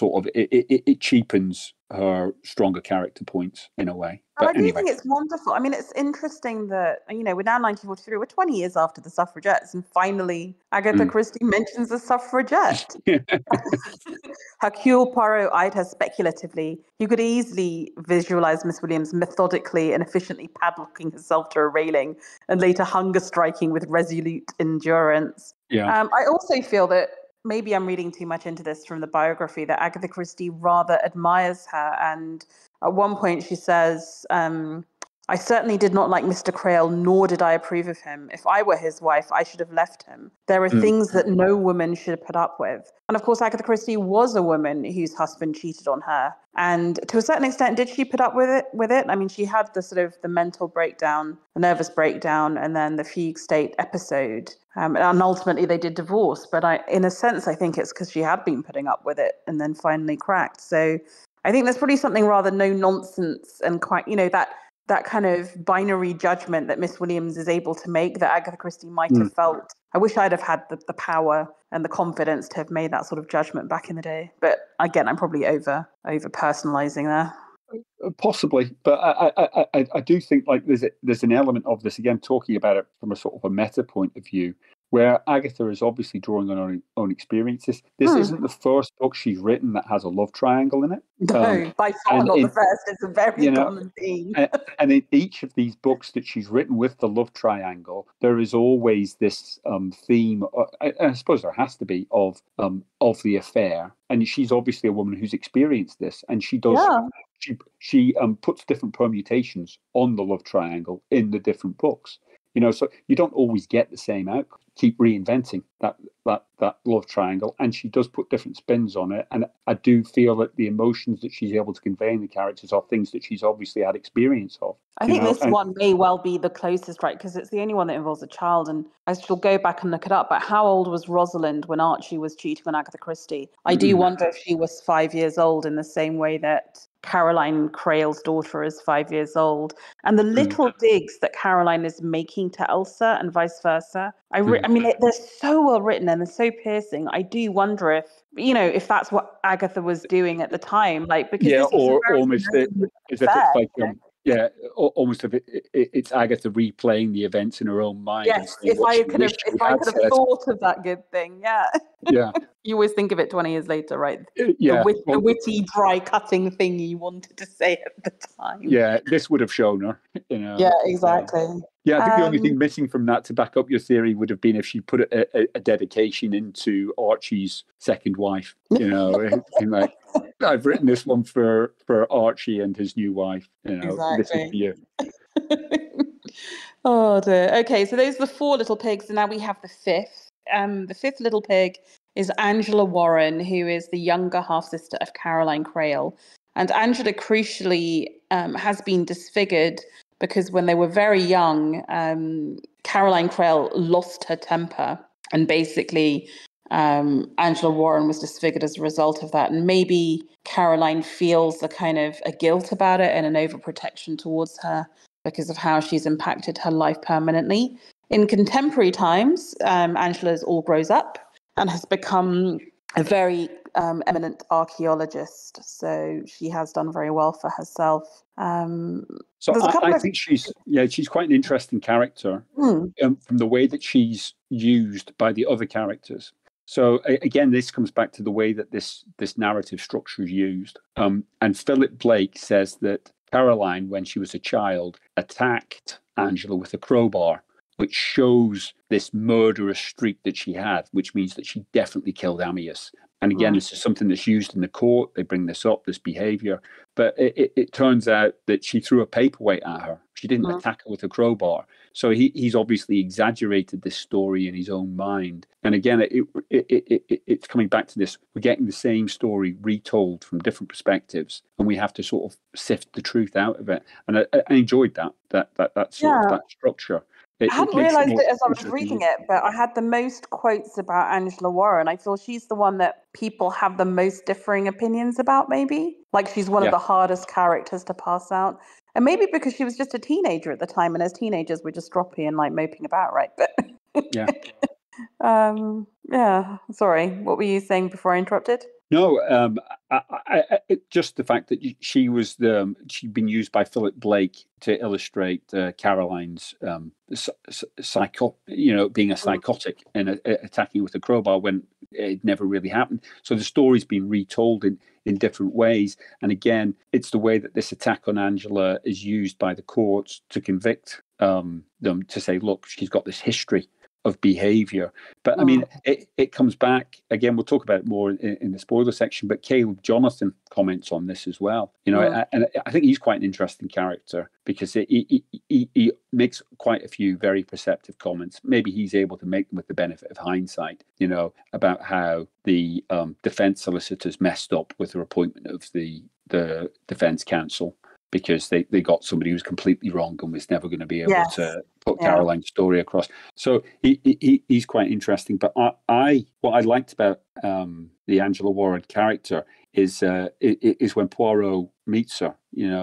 cheapens her stronger character points in a way. But But I do anyway, think it's wonderful. I mean, it's interesting that, we're now 1943, we're 20 years after the suffragettes, and finally Agatha Christie mentions a suffragette. Hercule Poirot eyed her speculatively. You could easily visualize Miss Williams methodically and efficiently padlocking herself to a railing and later hunger striking with resolute endurance. Yeah. I also feel that maybe I'm reading too much into this from the biography, that Agatha Christie rather admires her. And at one point she says, I certainly did not like Mr. Crale, nor did I approve of him. If I were his wife, I should have left him. There are things that no woman should put up with. And of course, Agatha Christie was a woman whose husband cheated on her. And to a certain extent, did she put up with it? I mean, she had the sort of the mental breakdown, the nervous breakdown, and then the fugue state episode. And ultimately they did divorce. But in a sense, I think it's because she had been putting up with it and then finally cracked. So I think there's probably something rather no nonsense and quite, that kind of binary judgment that Miss Williams is able to make that Agatha Christie might have felt. I wish I'd have had the power and the confidence to have made that sort of judgment back in the day. But again, I'm probably over personalizing there. Possibly, but I do think like there's an element of this, again, talking about it from a sort of a meta point of view, where Agatha is obviously drawing on her own experiences. This isn't the first book she's written that has a love triangle in it. No, by far not the first. It's a very common theme. And in each of these books that she's written with the love triangle, there is always this theme. I suppose there has to be of the affair. And she's obviously a woman who's experienced this, and she does. Yeah. She puts different permutations on the love triangle in the different books. So you don't always get the same outcome. Keep reinventing that love triangle, and she does put different spins on it. And I do feel that the emotions that she's able to convey in the characters are things that she's obviously had experience of. I think this one may well be the closest, right? Because it's the only one that involves a child, and I shall go back and look it up. But how old was Rosalind when Archie was cheating on Agatha Christie? I do wonder if she was 5 years old in the same way that Caroline Crale's daughter is 5 years old. And the little digs that Caroline is making to Elsa and vice versa, I mean, they're so well written and they're so piercing. I do wonder if that's what Agatha was doing at the time, like, because this or almost almost if it's Agatha replaying the events in her own mind. Yes, if I could have thought of that good thing, yeah. You always think of it 20 years later, right? Yeah. The witty, dry cutting thing you wanted to say at the time. Yeah, this would have shown her, Yeah, exactly. Yeah, I think the only thing missing from that to back up your theory would have been if she put a dedication into Archie's second wife. Like, I've written this one for Archie and his new wife. Exactly. This is for you. Oh dear. Okay, so those are the 4 little pigs, and now we have the 5th. The 5th little pig is Angela Warren, who is the younger half sister of Caroline Crale. And Angela, crucially, has been disfigured because when they were very young, Caroline Crale lost her temper, and basically Angela Warren was disfigured as a result of that. And maybe Caroline feels a kind of a guilt about it and an overprotection towards her because of how she's impacted her life permanently. In contemporary times, Angela all grows up and has become a very eminent archaeologist. So she has done very well for herself. So I think she's quite an interesting character from the way that she's used by the other characters. So again, this comes back to the way that this narrative structure is used. And Philip Blake says that Caroline, when she was a child, attacked Angela with a crowbar, which shows this murderous streak that she had, which means that she definitely killed Amyas. And again, this is something that's used in the court. They bring this up, this behavior. But it turns out that she threw a paperweight at her. She didn't attack her with a crowbar. So he's obviously exaggerated this story in his own mind. And again, it's coming back to this. We're getting the same story retold from different perspectives, and we have to sort of sift the truth out of it. And I enjoyed that structure. I hadn't realised it as I was reading it, but I had the most quotes about Angela Warren. I feel she's the one that people have the most differing opinions about, maybe. Like she's one of the hardest characters to pass out. And maybe because she was just a teenager at the time, and as teenagers we're just stroppy and like moping about, right? But sorry, what were you saying before I interrupted? No, just the fact that she'd been used by Philip Blake to illustrate Caroline's being a psychotic and attacking with a crowbar when it never really happened. So the story's been retold in different ways. And again, it's the way that this attack on Angela is used by the courts to convict them, to say, look, she's got this history of behavior. But I mean, it comes back again. We'll talk about it more in the spoiler section, but Caleb Jonathan comments on this as well, and I think he's quite an interesting character because he makes quite a few very perceptive comments. Maybe he's able to make them with the benefit of hindsight, about how the defense solicitors messed up with their appointment of the defense counsel, because they got somebody who was completely wrong and was never going to be able to put Caroline's story across. So he's quite interesting. But what I liked about the Angela Warren character is when Poirot meets her.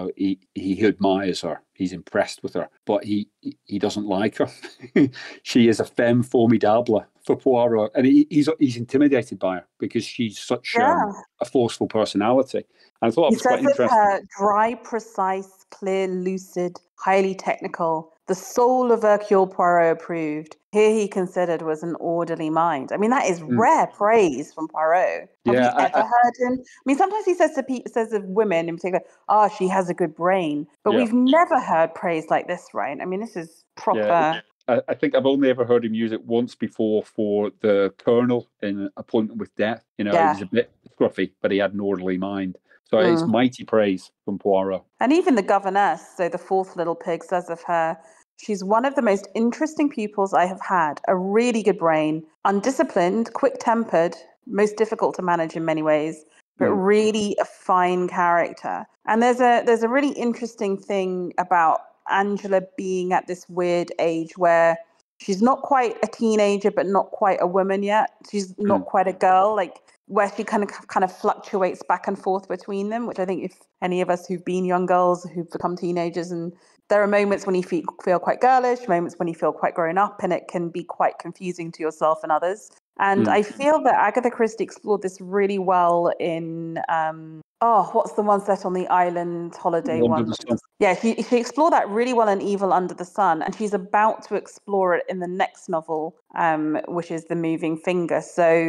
He admires her. He's impressed with her, but he doesn't like her. She is a femme formidable for Poirot, and he's intimidated by her because she's such a forceful personality. And I thought it was quite interesting. Her dry, precise, clear, lucid, highly technical, the soul of Hercule Poirot approved. Here he considered was an orderly mind. I mean, that is rare praise from Poirot. Have you ever heard him? I mean, sometimes he says of women in particular, she has a good brain. But we've never heard praise like this, right? I mean, this is proper. Yeah. I think I've only ever heard him use it once before for the Colonel in Appointment with Death. He was a bit scruffy, but he had an orderly mind. So it's mighty praise from Poirot. And even the governess, so the 4th little pig, says of her, she's one of the most interesting pupils I have had. A really good brain, undisciplined, quick-tempered, most difficult to manage in many ways, but really a fine character. And there's a really interesting thing about Angela being at this weird age where she's not quite a teenager, but not quite a woman yet. She's not quite a girl, like where she kind of fluctuates back and forth between them, which I think if any of us who've been young girls who've become teenagers, and there are moments when you feel quite girlish, moments when you feel quite grown up, and it can be quite confusing to yourself and others. And I feel that Agatha Christie explored this really well in what's the one set on the island holiday one? Yeah, she explored that really well in Evil Under the Sun, and she's about to explore it in the next novel, which is The Moving Finger. So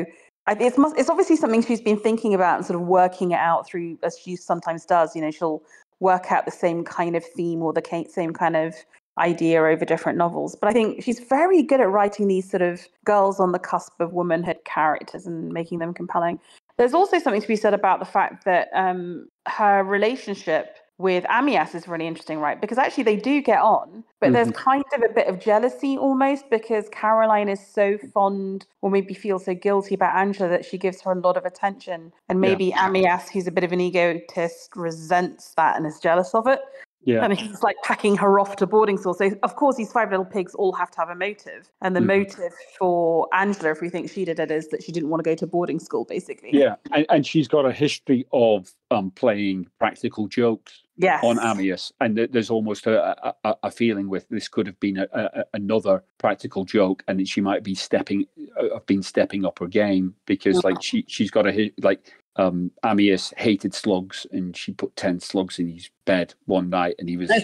It's obviously something she's been thinking about and sort of working it out through, as she sometimes does. She'll work out the same kind of theme or the same kind of idea over different novels. But I think she's very good at writing these sort of girls on the cusp of womanhood characters and making them compelling. There's also something to be said about the fact that her relationship with Amyas is really interesting, right? Because actually they do get on, but there's kind of a bit of jealousy almost, because Caroline is so fond, or maybe feels so guilty about Angela, that she gives her a lot of attention. And maybe Amyas, who's a bit of an egotist, resents that and is jealous of it. Yeah. And he's like packing her off to boarding school. So, of course, these five little pigs all have to have a motive. And the motive for Angela, if we think she did it, is that she didn't want to go to boarding school, basically. Yeah. And she's got a history of playing practical jokes on Amyas. And there's almost a feeling with this could have been another practical joke, and that she might be stepping up her game, because like she's got Amyas hated slugs, and she put 10 slugs in his bed one night, and he was,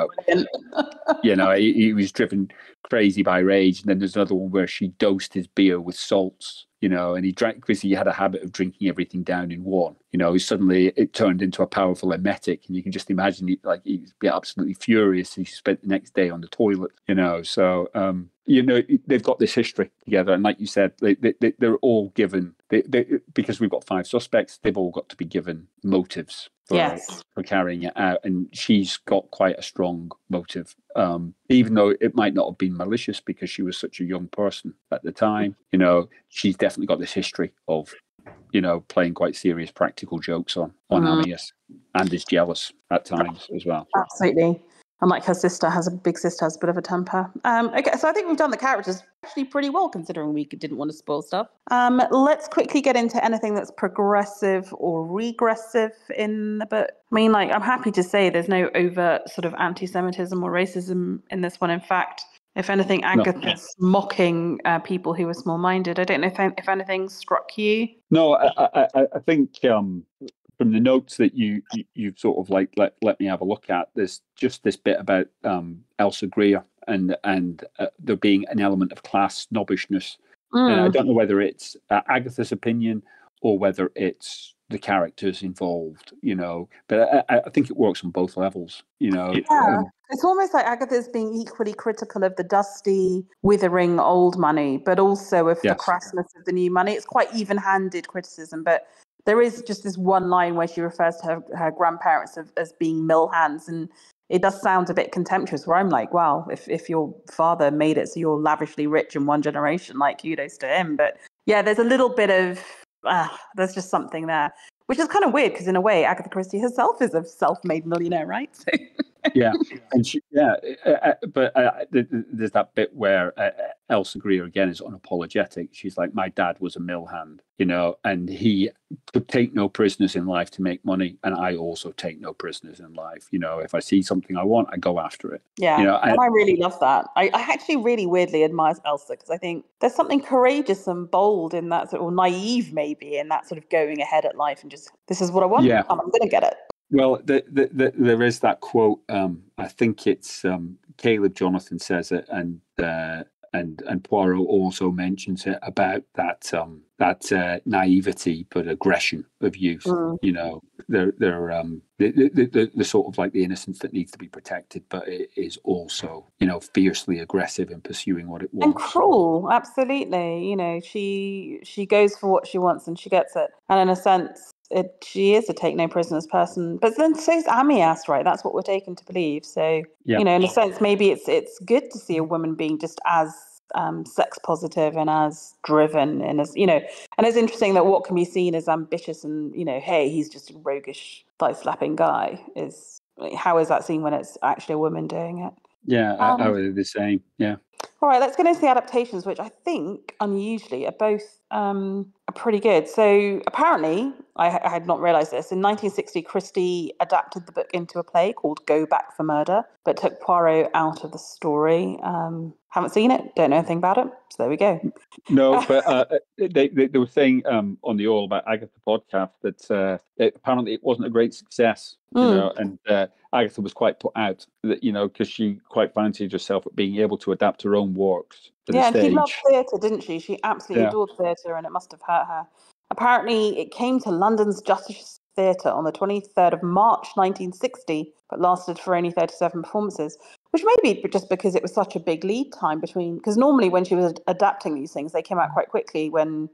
he was driven crazy by rage. And then there's another one where she dosed his beer with salts, and he drank, because he had a habit of drinking everything down in one. Suddenly it turned into a powerful emetic, and you can just imagine he'd be absolutely furious. He spent the next day on the toilet, So they've got this history together, and like you said, they're all given. Because we've got 5 suspects, they've all got to be given motives for carrying it out, and she's got quite a strong motive, even though it might not have been malicious, because she was such a young person at the time. She's definitely got this history of playing quite serious practical jokes on Amyas, and is jealous at times as well. Absolutely. And like her sister has a big bit of a temper. Okay, so I think we've done the characters actually pretty well, considering we didn't want to spoil stuff. Let's quickly get into anything that's progressive or regressive in the book. I mean, I'm happy to say there's no overt sort of anti-Semitism or racism in this one. In fact, if anything, Agatha's mocking people who are small-minded. I don't know if anything struck you. No, I think from the notes that you've sort of let me have a look at, there's just this bit about Elsa Greer and there being an element of class snobbishness. And I don't know whether it's Agatha's opinion or whether it's the characters involved, but I think it works on both levels, It's almost like Agatha's being equally critical of the dusty, withering old money, but also of the crassness of the new money. It's quite even-handed criticism, but there is just this one line where she refers to her grandparents as being mill hands, and it does sound a bit contemptuous, where I'm like, wow, if your father made it so you're lavishly rich in one generation, kudos to him. But yeah, there's a little bit of, there's just something there, which is kind of weird, because in a way, Agatha Christie herself is a self-made millionaire, right? So. Yeah, and but there's that bit where Elsa Greer again is unapologetic. She's like, my dad was a mill hand, and he could take no prisoners in life to make money, and I also take no prisoners in life. If I see something I want, I go after it. Yeah, and I really love that. I actually really weirdly admire Elsa, because I think there's something courageous and bold in that, or naive maybe, in that sort of going ahead at life and just, this is what I want, and I'm going to get it. Well, there is that quote. I think it's Caleb Jonathan says it, and Poirot also mentions it, about that naivety but aggression of youth. They're sort of like the innocence that needs to be protected, but it is also fiercely aggressive in pursuing what it wants. And cruel, absolutely. She goes for what she wants and she gets it. And in a sense, she is a take no prisoners person, but then so's Amyas, right? That's what we're taken to believe. So, in a sense, maybe it's good to see a woman being just as sex positive and as driven, and as and it's interesting that what can be seen as ambitious and hey, he's just a roguish thigh slapping guy, is how is that seen when it's actually a woman doing it? Yeah, I would the same. Yeah. All right, let's get into the adaptations, which I think unusually are both are pretty good. So apparently, I had not realised this. In 1960, Christie adapted the book into a play called Go Back for Murder, but took Poirot out of the story. Haven't seen it, don't know anything about it, so there we go. No, but they were saying on the All About Agatha podcast that apparently it wasn't a great success, and Agatha was quite put out, that because she quite fancied herself at being able to adapt her own works to the stage. And she loved theatre, didn't she? She absolutely adored theatre, and it must have hurt her. Apparently, it came to London's Justice Theatre on the 23rd of March 1960, but lasted for only 37 performances, which may be just because it was such a big lead time between, because normally when she was adapting these things, they came out quite quickly when,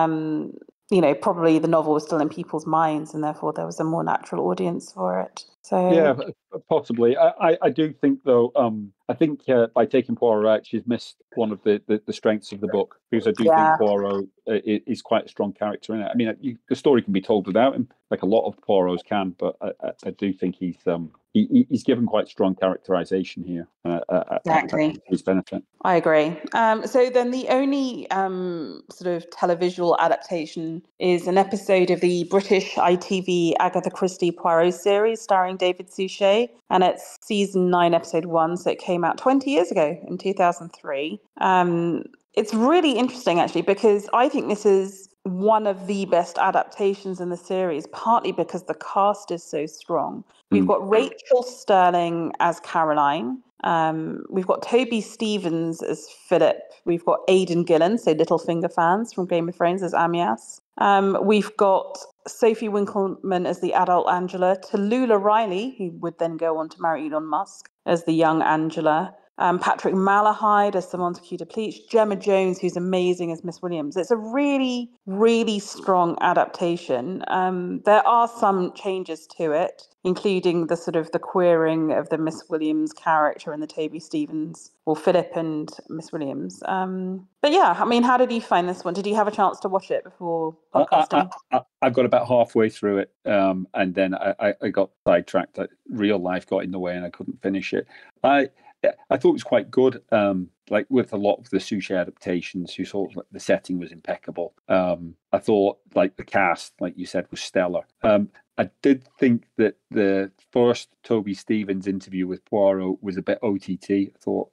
probably the novel was still in people's minds, and therefore there was a more natural audience for it. So yeah, possibly. I do think, though, I think by taking Poirot out, she's missed one of the strengths of the book, because I do think Poirot is quite a strong character in it. I mean, the story can be told without him, like a lot of Poirots can, but I do think he's given quite strong characterization here. Exactly. His benefit. I agree. So then the only sort of televisual adaptation is an episode of the British ITV Agatha Christie Poirot series starring David Suchet, and it's season 9, episode 1. So it came out 20 years ago in 2003. It's really interesting, actually, because I think this is one of the best adaptations in the series, partly because the cast is so strong. We've got Rachel Sterling as Caroline. We've got Toby Stephens as Philip. We've got Aidan Gillen, so Littlefinger fans from Game of Thrones, as Amyas. We've got Sophie Winkleman as the adult Angela, Tallulah Riley, who would then go on to marry Elon Musk, as the young Angela. Patrick Malahide as the Montague de Pleach, Gemma Jones, who's amazing, as Miss Williams. It's a really, really strong adaptation. There are some changes to it, including the sort of the queering of the Miss Williams character and the Toby Stephens, or Philip and Miss Williams. But yeah, I mean, how did you find this one? Did you have a chance to watch it before podcasting? I got about halfway through it, and then I got sidetracked. Real life got in the way, and I couldn't finish it. I thought it was quite good. Like with a lot of the Suchet adaptations, you saw the setting was impeccable. I thought like the cast, like you said, was stellar. I did think that the first Toby Stephens interview with Poirot was a bit OTT. I thought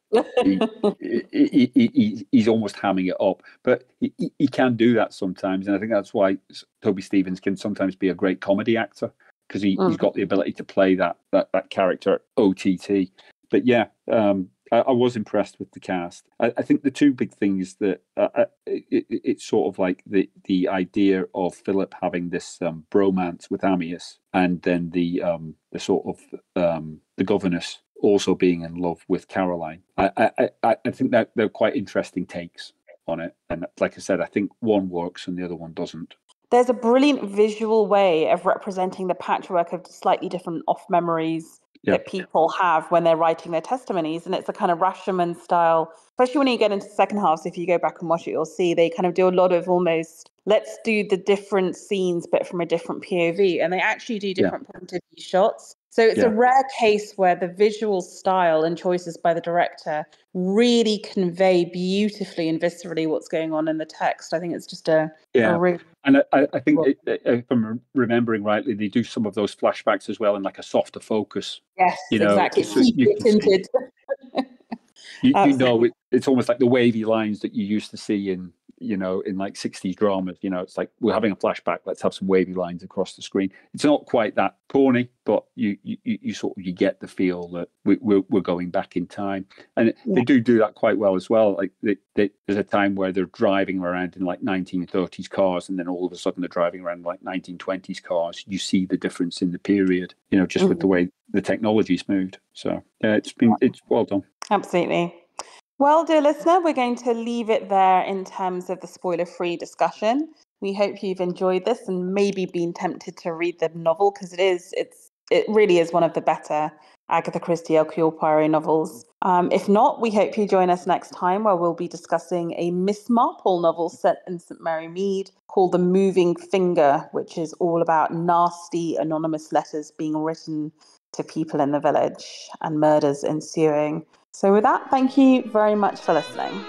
he's almost hamming it up, but he can do that sometimes, and I think that's why Toby Stephens can sometimes be a great comedy actor, because he's got the ability to play that character OTT. But yeah, I was impressed with the cast. I think the two big things that it's sort of like the idea of Philip having this bromance with Amyas, and then the sort of the governess also being in love with Caroline. I think that they're quite interesting takes on it. And like I said, I think one works and the other one doesn't. There's a brilliant visual way of representing the patchwork of slightly different off memories that people have when they're writing their testimonies. And it's a kind of Rashomon style, especially when you get into the second half. So if you go back and watch it, you'll see they kind of do a lot of almost, let's do the different scenes, but from a different POV. And they actually do different point of view shots. So it's a rare case where the visual style and choices by the director really convey beautifully and viscerally what's going on in the text. I think it's just a really... And I think, if I'm remembering rightly, they do some of those flashbacks as well in like a softer focus. Yes, exactly. So tinted. It's almost like the wavy lines that you used to see in like 60s dramas. It's like, we're having a flashback, let's have some wavy lines across the screen. It's not quite that porny, but you sort of, you get the feel that we're going back in time. And they do that quite well as well. Like there's a time where they're driving around in like 1930s cars, and then all of a sudden they're driving around like 1920s cars. You see the difference in the period, just with the way the technology's moved. So it's well done. Absolutely. Well, dear listener, we're going to leave it there in terms of the spoiler-free discussion. We hope you've enjoyed this and maybe been tempted to read the novel, because it really is one of the better Agatha Christie Hercule Poirot novels. If not, we hope you join us next time, where we'll be discussing a Miss Marple novel set in St Mary Mead called The Moving Finger, which is all about nasty anonymous letters being written to people in the village and murders ensuing. So with that, thank you very much for listening.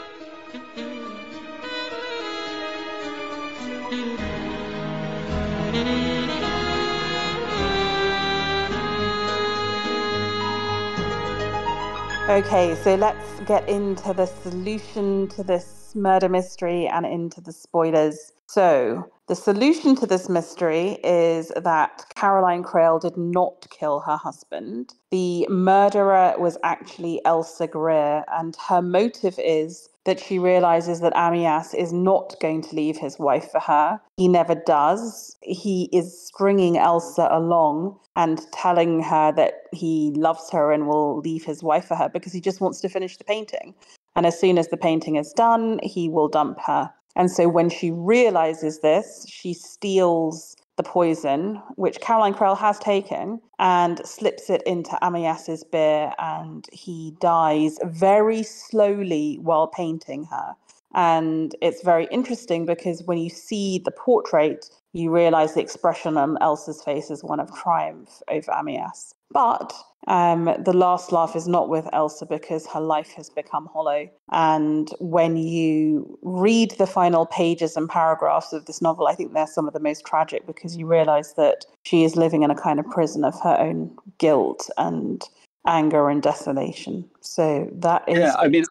Okay, so let's get into the solution to this murder mystery and into the spoilers. So, the solution to this mystery is that Caroline Crale did not kill her husband. The murderer was actually Elsa Greer, and her motive is that she realizes that Amyas is not going to leave his wife for her. He never does. He is stringing Elsa along and telling her that he loves her and will leave his wife for her because he just wants to finish the painting. And as soon as the painting is done, he will dump her. And so when she realizes this, she steals the poison, which Caroline Crale has taken, and slips it into Amyas's beer, and he dies very slowly while painting her. And it's very interesting because when you see the portrait, you realize the expression on Elsa's face is one of triumph over Amyas. But the last laugh is not with Elsa because her life has become hollow. And when you read the final pages and paragraphs of this novel, I think they're some of the most tragic because you realize that she is living in a kind of prison of her own guilt and anger and desolation. So that is... Yeah, I mean,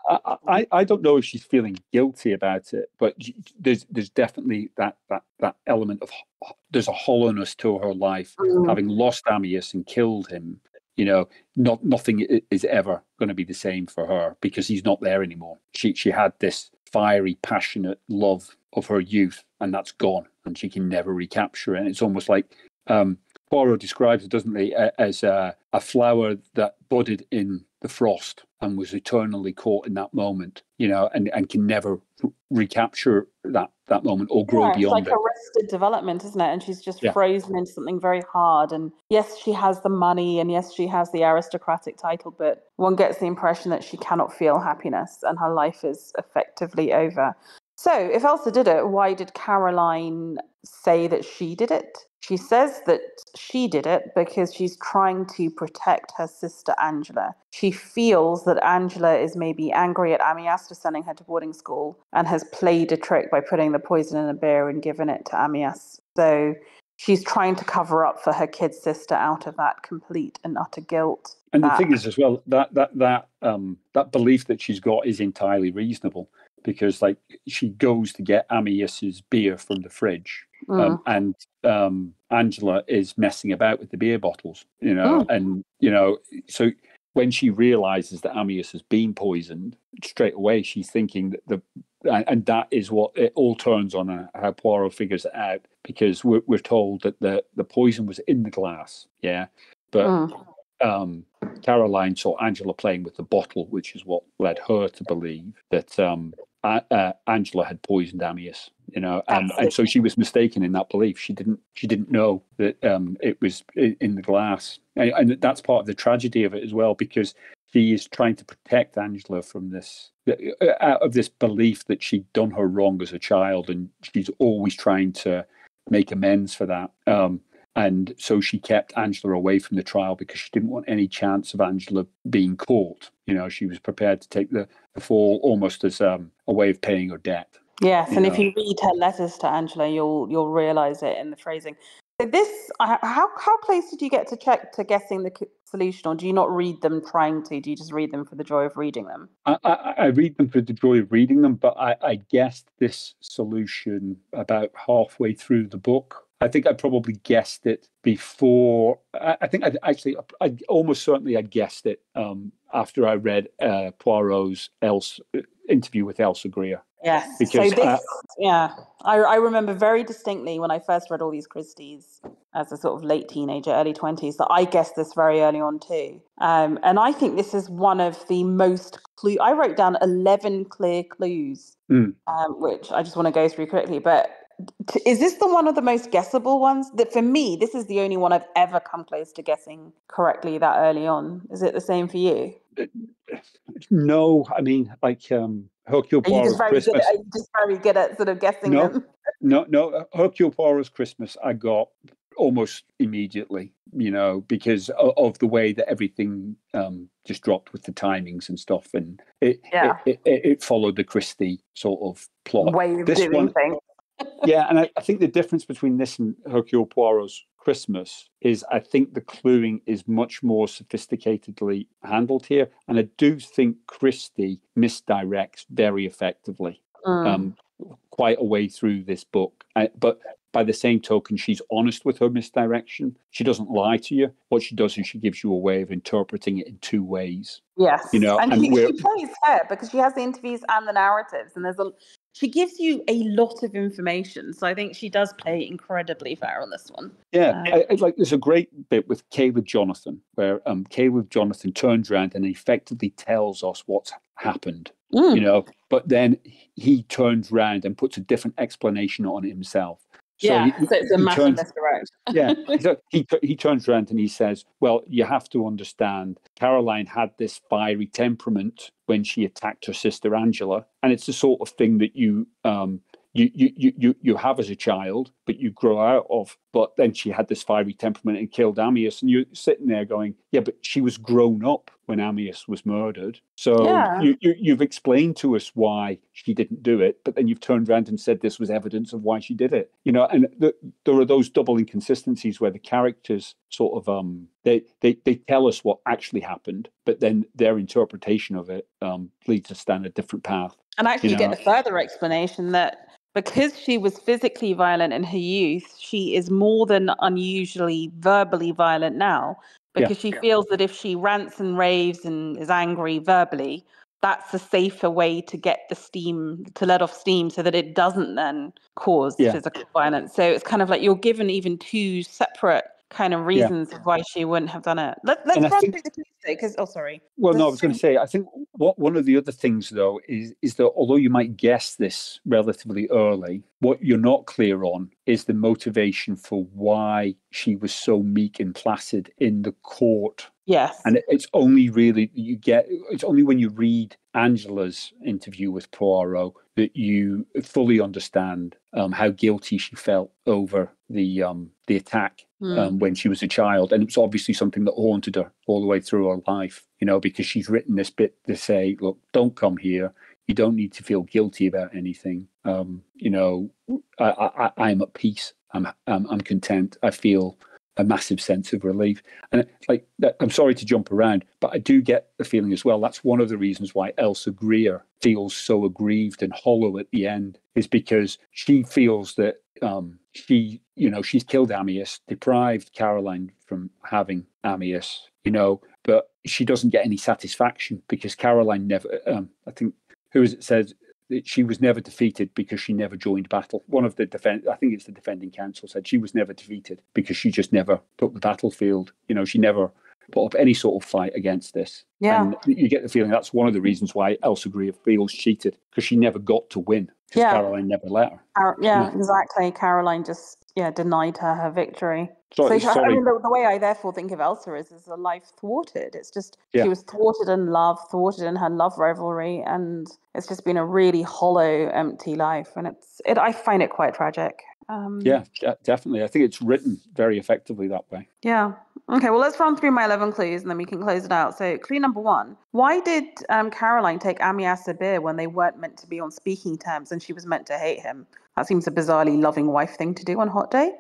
I don't know if she's feeling guilty about it, but there's definitely that element of, there's a hollowness to her life, having lost Amyas and killed him. You know, nothing is ever going to be the same for her because he's not there anymore. She had this fiery, passionate love of her youth, and that's gone, and she can never recapture it. And it's almost like Poirot describes it, doesn't he, as a flower that budded in the frost and was eternally caught in that moment, you know, and can never recapture that moment or grow beyond it. It's like arrested development, isn't it? And she's just frozen into something very hard. And yes, she has the money, and yes, she has the aristocratic title, but one gets the impression that she cannot feel happiness and her life is effectively over. So if Elsa did it, why did Caroline say that she did it? She says that she did it because she's trying to protect her sister Angela. She feels that Angela is maybe angry at Amyas for sending her to boarding school and has played a trick by putting the poison in a beer and given it to Amyas. So she's trying to cover up for her kid sister out of that complete and utter guilt. And the thing is as well, that belief that she's got is entirely reasonable because, like, she goes to get Amyas's beer from the fridge, and Angela is messing about with the beer bottles, you know, and you know, so when she realizes that Amyas has been poisoned, straight away she's thinking that and that is what it all turns on how Poirot figures it out, because we're told that the poison was in the glass, but Caroline saw Angela playing with the bottle, which is what led her to believe that Angela had poisoned Amyas, you know, and so she was mistaken in that belief. She didn't know that it was in the glass, and that's part of the tragedy of it as well, because she is trying to protect Angela from this, out of this belief that she'd done her wrong as a child, and she's always trying to make amends for that. And so she kept Angela away from the trial because she didn't want any chance of Angela being caught. You know, she was prepared to take the fall almost as a way of paying her debt. Yes, and if you read her letters to Angela, you'll realize it in the phrasing. So this, how close did you get to guessing the solution, or do you not read them trying to? Do you just read them for the joy of reading them? I read them for the joy of reading them, but I guessed this solution about halfway through the book. I think I probably guessed it before. I think I almost certainly I guessed it after I read Poirot's interview with Elsa Greer. Yes. Because, so this, I remember very distinctly when I first read all these Christies as a sort of late teenager, early 20s, that I guessed this very early on too. And I think this is one of the most I wrote down 11 clear clues, which I just want to go through quickly. But is this one of the most guessable ones? That for me, this is the only one I've ever come close to guessing correctly that early on. Is it the same for you? No, I mean, like Hercule Poirot's Christmas. Are you just very good at sort of guessing them? No. Hercule Poirot's Christmas, I got almost immediately, you know, because of the way that everything just dropped with the timings and stuff, and it followed the Christie sort of plot. Way of doing things. Yeah, and I think the difference between this and Hercule Poirot's Christmas is I think the cluing is much more sophisticatedly handled here. And I do think Christie misdirects very effectively quite a way through this book. But by the same token, she's honest with her misdirection. She doesn't lie to you. What she does is she gives you a way of interpreting it in two ways. Yes, and and she plays fair because she has the interviews and the narratives, and she gives you a lot of information. So I think she does play incredibly fair on this one. Yeah, there's a great bit with Kay with Jonathan, where Kay with Jonathan turns around and effectively tells us what's happened. But then he turns around and puts a different explanation on himself. So it's a massive misdirect. So he turns around and he says, well, you have to understand, Caroline had this fiery temperament when she attacked her sister Angela, and it's the sort of thing that you have as a child, but you grow out of. But then she had this fiery temperament and killed Amyas, and you're sitting there going, yeah, but she was grown up when Amyas was murdered. So you've explained to us why she didn't do it, but then you've turned around and said this was evidence of why she did it. And there are those double inconsistencies where the characters sort of they tell us what actually happened, but then their interpretation of it leads us down a different path. And actually, you get the further explanation that because she was physically violent in her youth, she is more than unusually verbally violent now, because she feels that if she rants and raves and is angry verbally, that's a safer way to get the steam, to let off steam so that it doesn't then cause physical violence. So it's kind of like you're given even two separate kind of reasons of why she wouldn't have done it. Let's run through the clues though, because Well, no, I was going to say, I think one of the other things though is that although you might guess this relatively early, what you're not clear on is the motivation for why she was so meek and placid in the court. Yes. And it's only really it's only when you read Angela's interview with Poirot that you fully understand how guilty she felt over the attack when she was a child. And it's obviously something that haunted her all the way through her life, because she's written this bit to say, look, don't come here. You don't need to feel guilty about anything. I'm at peace. I'm content. I feel a massive sense of relief. And I'm sorry to jump around, but I do get the feeling as well. That's one of the reasons why Elsa Greer feels so aggrieved and hollow at the end, is because she feels that she's killed Amyas, deprived Caroline from having Amyas, but she doesn't get any satisfaction because Caroline never, I think, who is it said that she was never defeated because she never joined battle. One of the I think it's the defending counsel, said she was never defeated because she just never took the battlefield. She never put up any sort of fight against this. Yeah. And you get the feeling that's one of the reasons why Elsa Greer feels cheated, because she never got to win. Because Caroline never let her. Exactly. Caroline just denied her victory. Sorry. I mean, the way I therefore think of Elsa is a life thwarted. It's just she was thwarted in love, thwarted in her love rivalry, and it's just been a really hollow, empty life. And I find it quite tragic. Definitely. I think it's written very effectively that way. Yeah. Okay, well, let's run through my 11 clues and then we can close it out. So clue number 1, why did Caroline take Amyas a beer when they weren't meant to be on speaking terms and she was meant to hate him? That seems a bizarrely loving wife thing to do on hot day.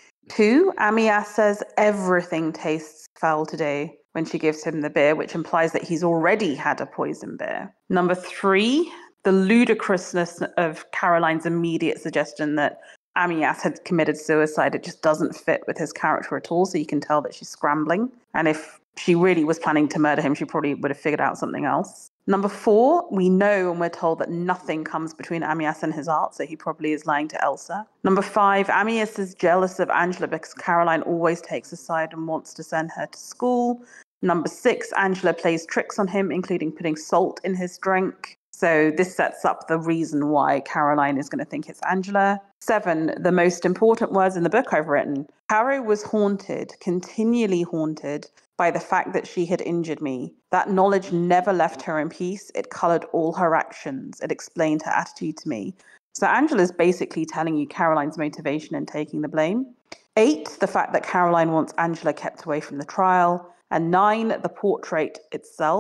2, Amyas says everything tastes foul today when she gives him the beer, which implies that he's already had a poison beer. Number 3, the ludicrousness of Caroline's immediate suggestion that Amyas had committed suicide. It just doesn't fit with his character at all, so you can tell that she's scrambling. And if she really was planning to murder him, she probably would have figured out something else. Number 4, we know and we're told that nothing comes between Amyas and his art, so he probably is lying to Elsa. Number 5, Amyas is jealous of Angela because Caroline always takes a side and wants to send her to school. Number 6, Angela plays tricks on him, including putting salt in his drink. So this sets up the reason why Caroline is going to think it's Angela. 7, the most important words in the book I've written. Caro was haunted, continually haunted, by the fact that she had injured me. That knowledge never left her in peace. It coloured all her actions. It explained her attitude to me. So Angela's basically telling you Caroline's motivation in taking the blame. 8, the fact that Caroline wants Angela kept away from the trial. And 9, the portrait itself.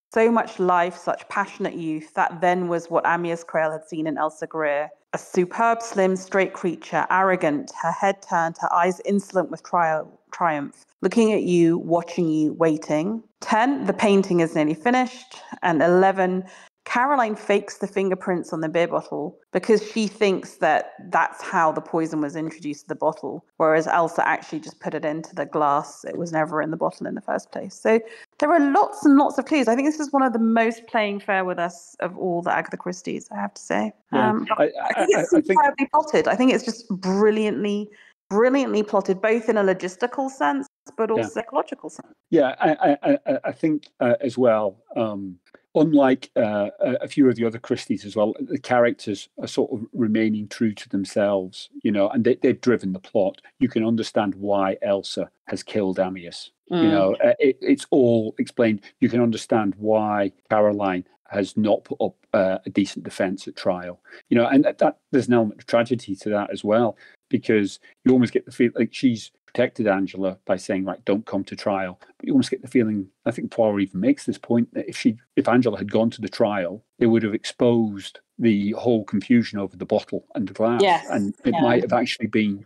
So much life, such passionate youth. That then was what Amyas Crale had seen in Elsa Greer. A superb, slim, straight creature, arrogant, her head turned, her eyes insolent with triumph, looking at you, watching you, waiting. 10, the painting is nearly finished. And 11, Caroline fakes the fingerprints on the beer bottle because she thinks that that's how the poison was introduced to the bottle, whereas Elsa actually just put it into the glass. It was never in the bottle in the first place. So there are lots and lots of clues. I think this is one of the most playing fair with us of all the Agatha Christies, I have to say. Yeah. I think it's superbly plotted. I think it's just brilliantly plotted, both in a logistical sense, but also psychological sense. Yeah, I think as well, unlike a few of the other Christies as well, the characters are sort of remaining true to themselves, and they've driven the plot. You can understand why Elsa has killed Amyas. It's all explained. You can understand why Caroline has not put up a decent defence at trial. And that there's an element of tragedy to that as well, because you almost get the feel like she's protected Angela by saying, right, don't come to trial. But you almost get the feeling, I think Poirot even makes this point, that if Angela had gone to the trial, it would have exposed the whole confusion over the bottle and the glass. Yes. And it might have actually been,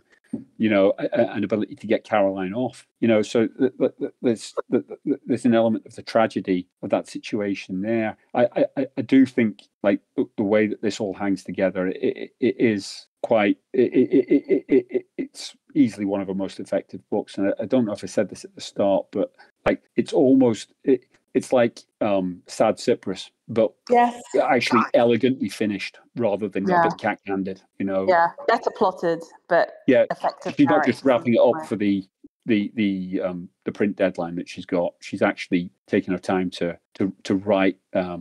an ability to get Caroline off. So there's an element of the tragedy of that situation there. I do think, like, the way that this all hangs together, it is quite. It's easily one of our most effective books, and I don't know if I said this at the start, but like it's almost it's like Sad Cypress, but actually elegantly finished rather than a bit cack-handed. Yeah, better plotted, but effective. She's not just wrapping it up for the print deadline that she's got. She's actually taken her time to write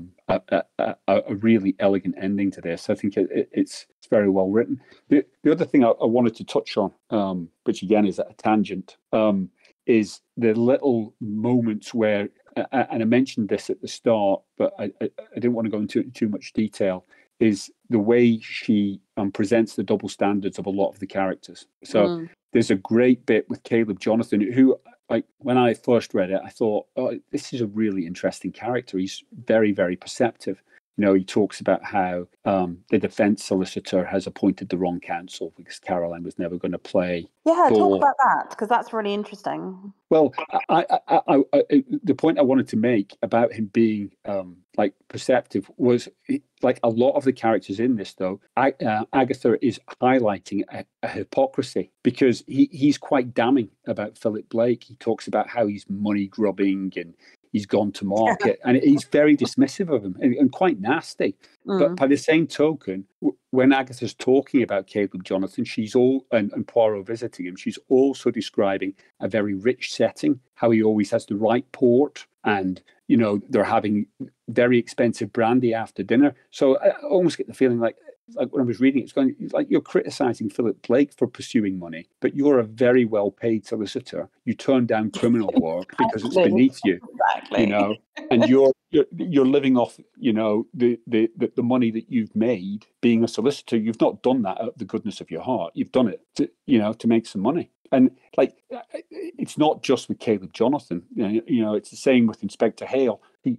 a really elegant ending to this. I think it's very well written. The other thing I wanted to touch on, which again is a tangent, is the little moments where, and I mentioned this at the start, but I didn't want to go into too much detail, is the way she presents the double standards of a lot of the characters. So there's a great bit with Caleb Jonathan, who, like, when I first read it, I thought, oh, this is a really interesting character. He's very, very perceptive. He talks about how the defense solicitor has appointed the wrong counsel because Caroline was never going to play. Yeah, talk about that, because that's really interesting. Well, I the point I wanted to make about him being perceptive was, like, a lot of the characters in this, though, Agatha is highlighting a hypocrisy, because he's quite damning about Philip Blake. He talks about how he's money grubbing and he's gone to market, and he's very dismissive of him and quite nasty. But by the same token, when Agatha's talking about Caleb Jonathan, and Poirot visiting him, she's also describing a very rich setting, how he always has the right port, and they're having very expensive brandy after dinner. So I almost get the feeling like when I was reading it, it's going like you're criticizing Philip Blake for pursuing money, but you're a very well paid solicitor. You turn down criminal work because it's beneath you, and you're living off the money that you've made being a solicitor. You've not done that out of the goodness of your heart. You've done it to make some money. And like, it's not just with Caleb Jonathan. It's the same with Inspector Hale.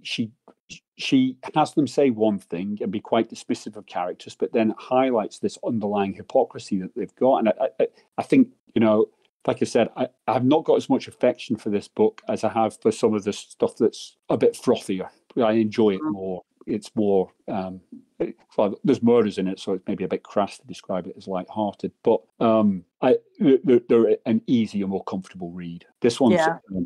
She has them say one thing and be quite dismissive of characters, but then highlights this underlying hypocrisy that they've got. And I think, like I said, I have not got as much affection for this book as I have for some of the stuff that's a bit frothier. I enjoy it more. It's more, there's murders in it, so it's maybe a bit crass to describe it as light-hearted. But they're an easier, more comfortable read. This one's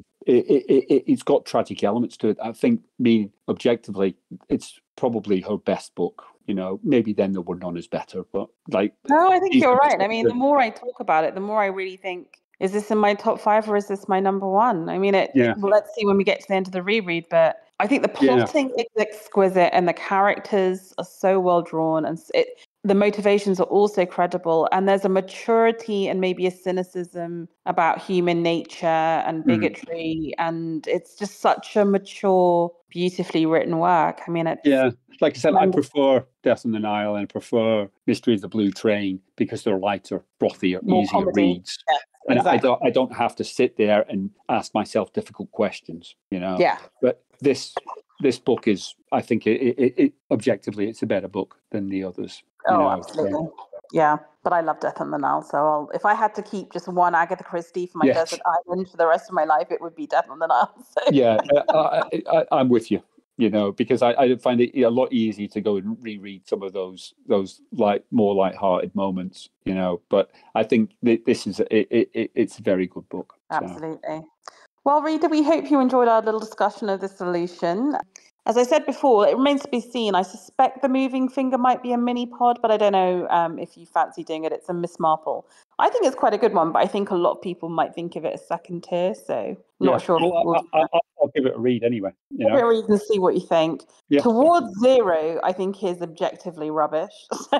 it's got tragic elements to it. I think, objectively, it's probably her best book. Maybe then there were none as better, but no, I think you're right. I mean, the more I talk about it, the more I really think, is this in my top 5 or is this my number 1? I mean, well, let's see when we get to the end of the reread, but I think the plotting is exquisite and the characters are so well drawn, and the motivations are also credible, and there's a maturity and maybe a cynicism about human nature and bigotry, and it's just such a mature, beautifully written work. I mean, like I said, I prefer Death on the Nile and I prefer Mystery of the Blue Train because they're lighter, frothier, easier comedy reads. Yeah, exactly. And I don't have to sit there and ask myself difficult questions, But this this book is, I think, it objectively, it's a better book than the others. Absolutely. So. Yeah, but I love Death on the Nile. So if I had to keep just one Agatha Christie for my desert island for the rest of my life, it would be Death on the Nile. So. Yeah, I'm with you. Because I find it a lot easier to go and reread some of those more light-hearted moments. But I think this is it's a very good book. Absolutely. So. Well, reader, we hope you enjoyed our little discussion of The Solution. As I said before, it remains to be seen. I suspect The Moving Finger might be a mini pod, but I don't know if you fancy doing it. It's a Miss Marple. I think it's quite a good one, but I think a lot of people might think of it as second tier, so not sure. Well, I'll give it a read anyway. Give it a read and see what you think. Yeah. Towards Zero, I think is objectively rubbish.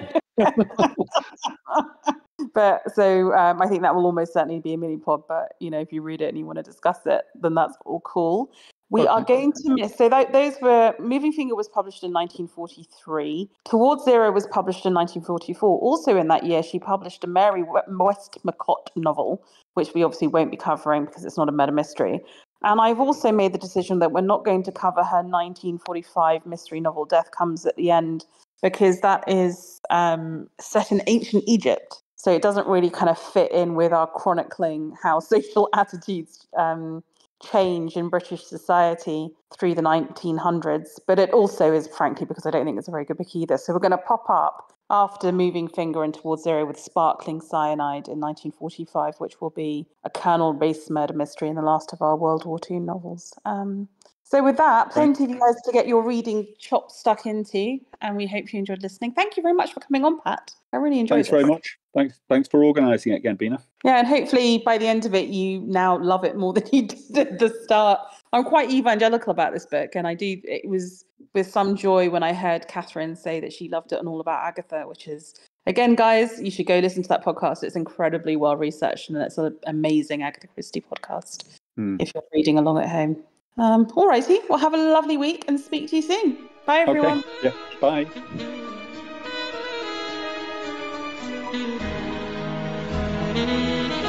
But I think that will almost certainly be a mini pod. But if you read it and you want to discuss it, then that's all cool. We are going to miss. So those were Moving Finger was published in 1943. Towards Zero was published in 1944. Also in that year, she published a Mary Westmacott novel, which we obviously won't be covering because it's not a murder mystery. And I've also made the decision that we're not going to cover her 1945 mystery novel, Death Comes at the End, because that is set in ancient Egypt. So it doesn't really kind of fit in with our chronicling how social attitudes change in British society through the 1900s. But it also is, frankly, because I don't think it's a very good book either. So we're going to pop up after Moving Finger and Towards Zero with Sparkling Cyanide in 1945, which will be a Colonel race murder mystery and the last of our World War II novels. So with that, plenty of you guys to get your reading chops stuck into, and we hope you enjoyed listening. Thank you very much for coming on, Pat. I really enjoyed it. Thanks very much. Thanks for organising it again, Bina. Yeah, and hopefully by the end of it, you now love it more than you did at the start. I'm quite evangelical about this book, and it was with some joy when I heard Catherine say that she loved it and all about Agatha, which is, again, guys, you should go listen to that podcast. It's incredibly well researched, and it's an amazing Agatha Christie podcast if you're reading along at home. All righty. Well, have a lovely week and speak to you soon. Bye, everyone. Okay. Yeah. Bye. Thank you.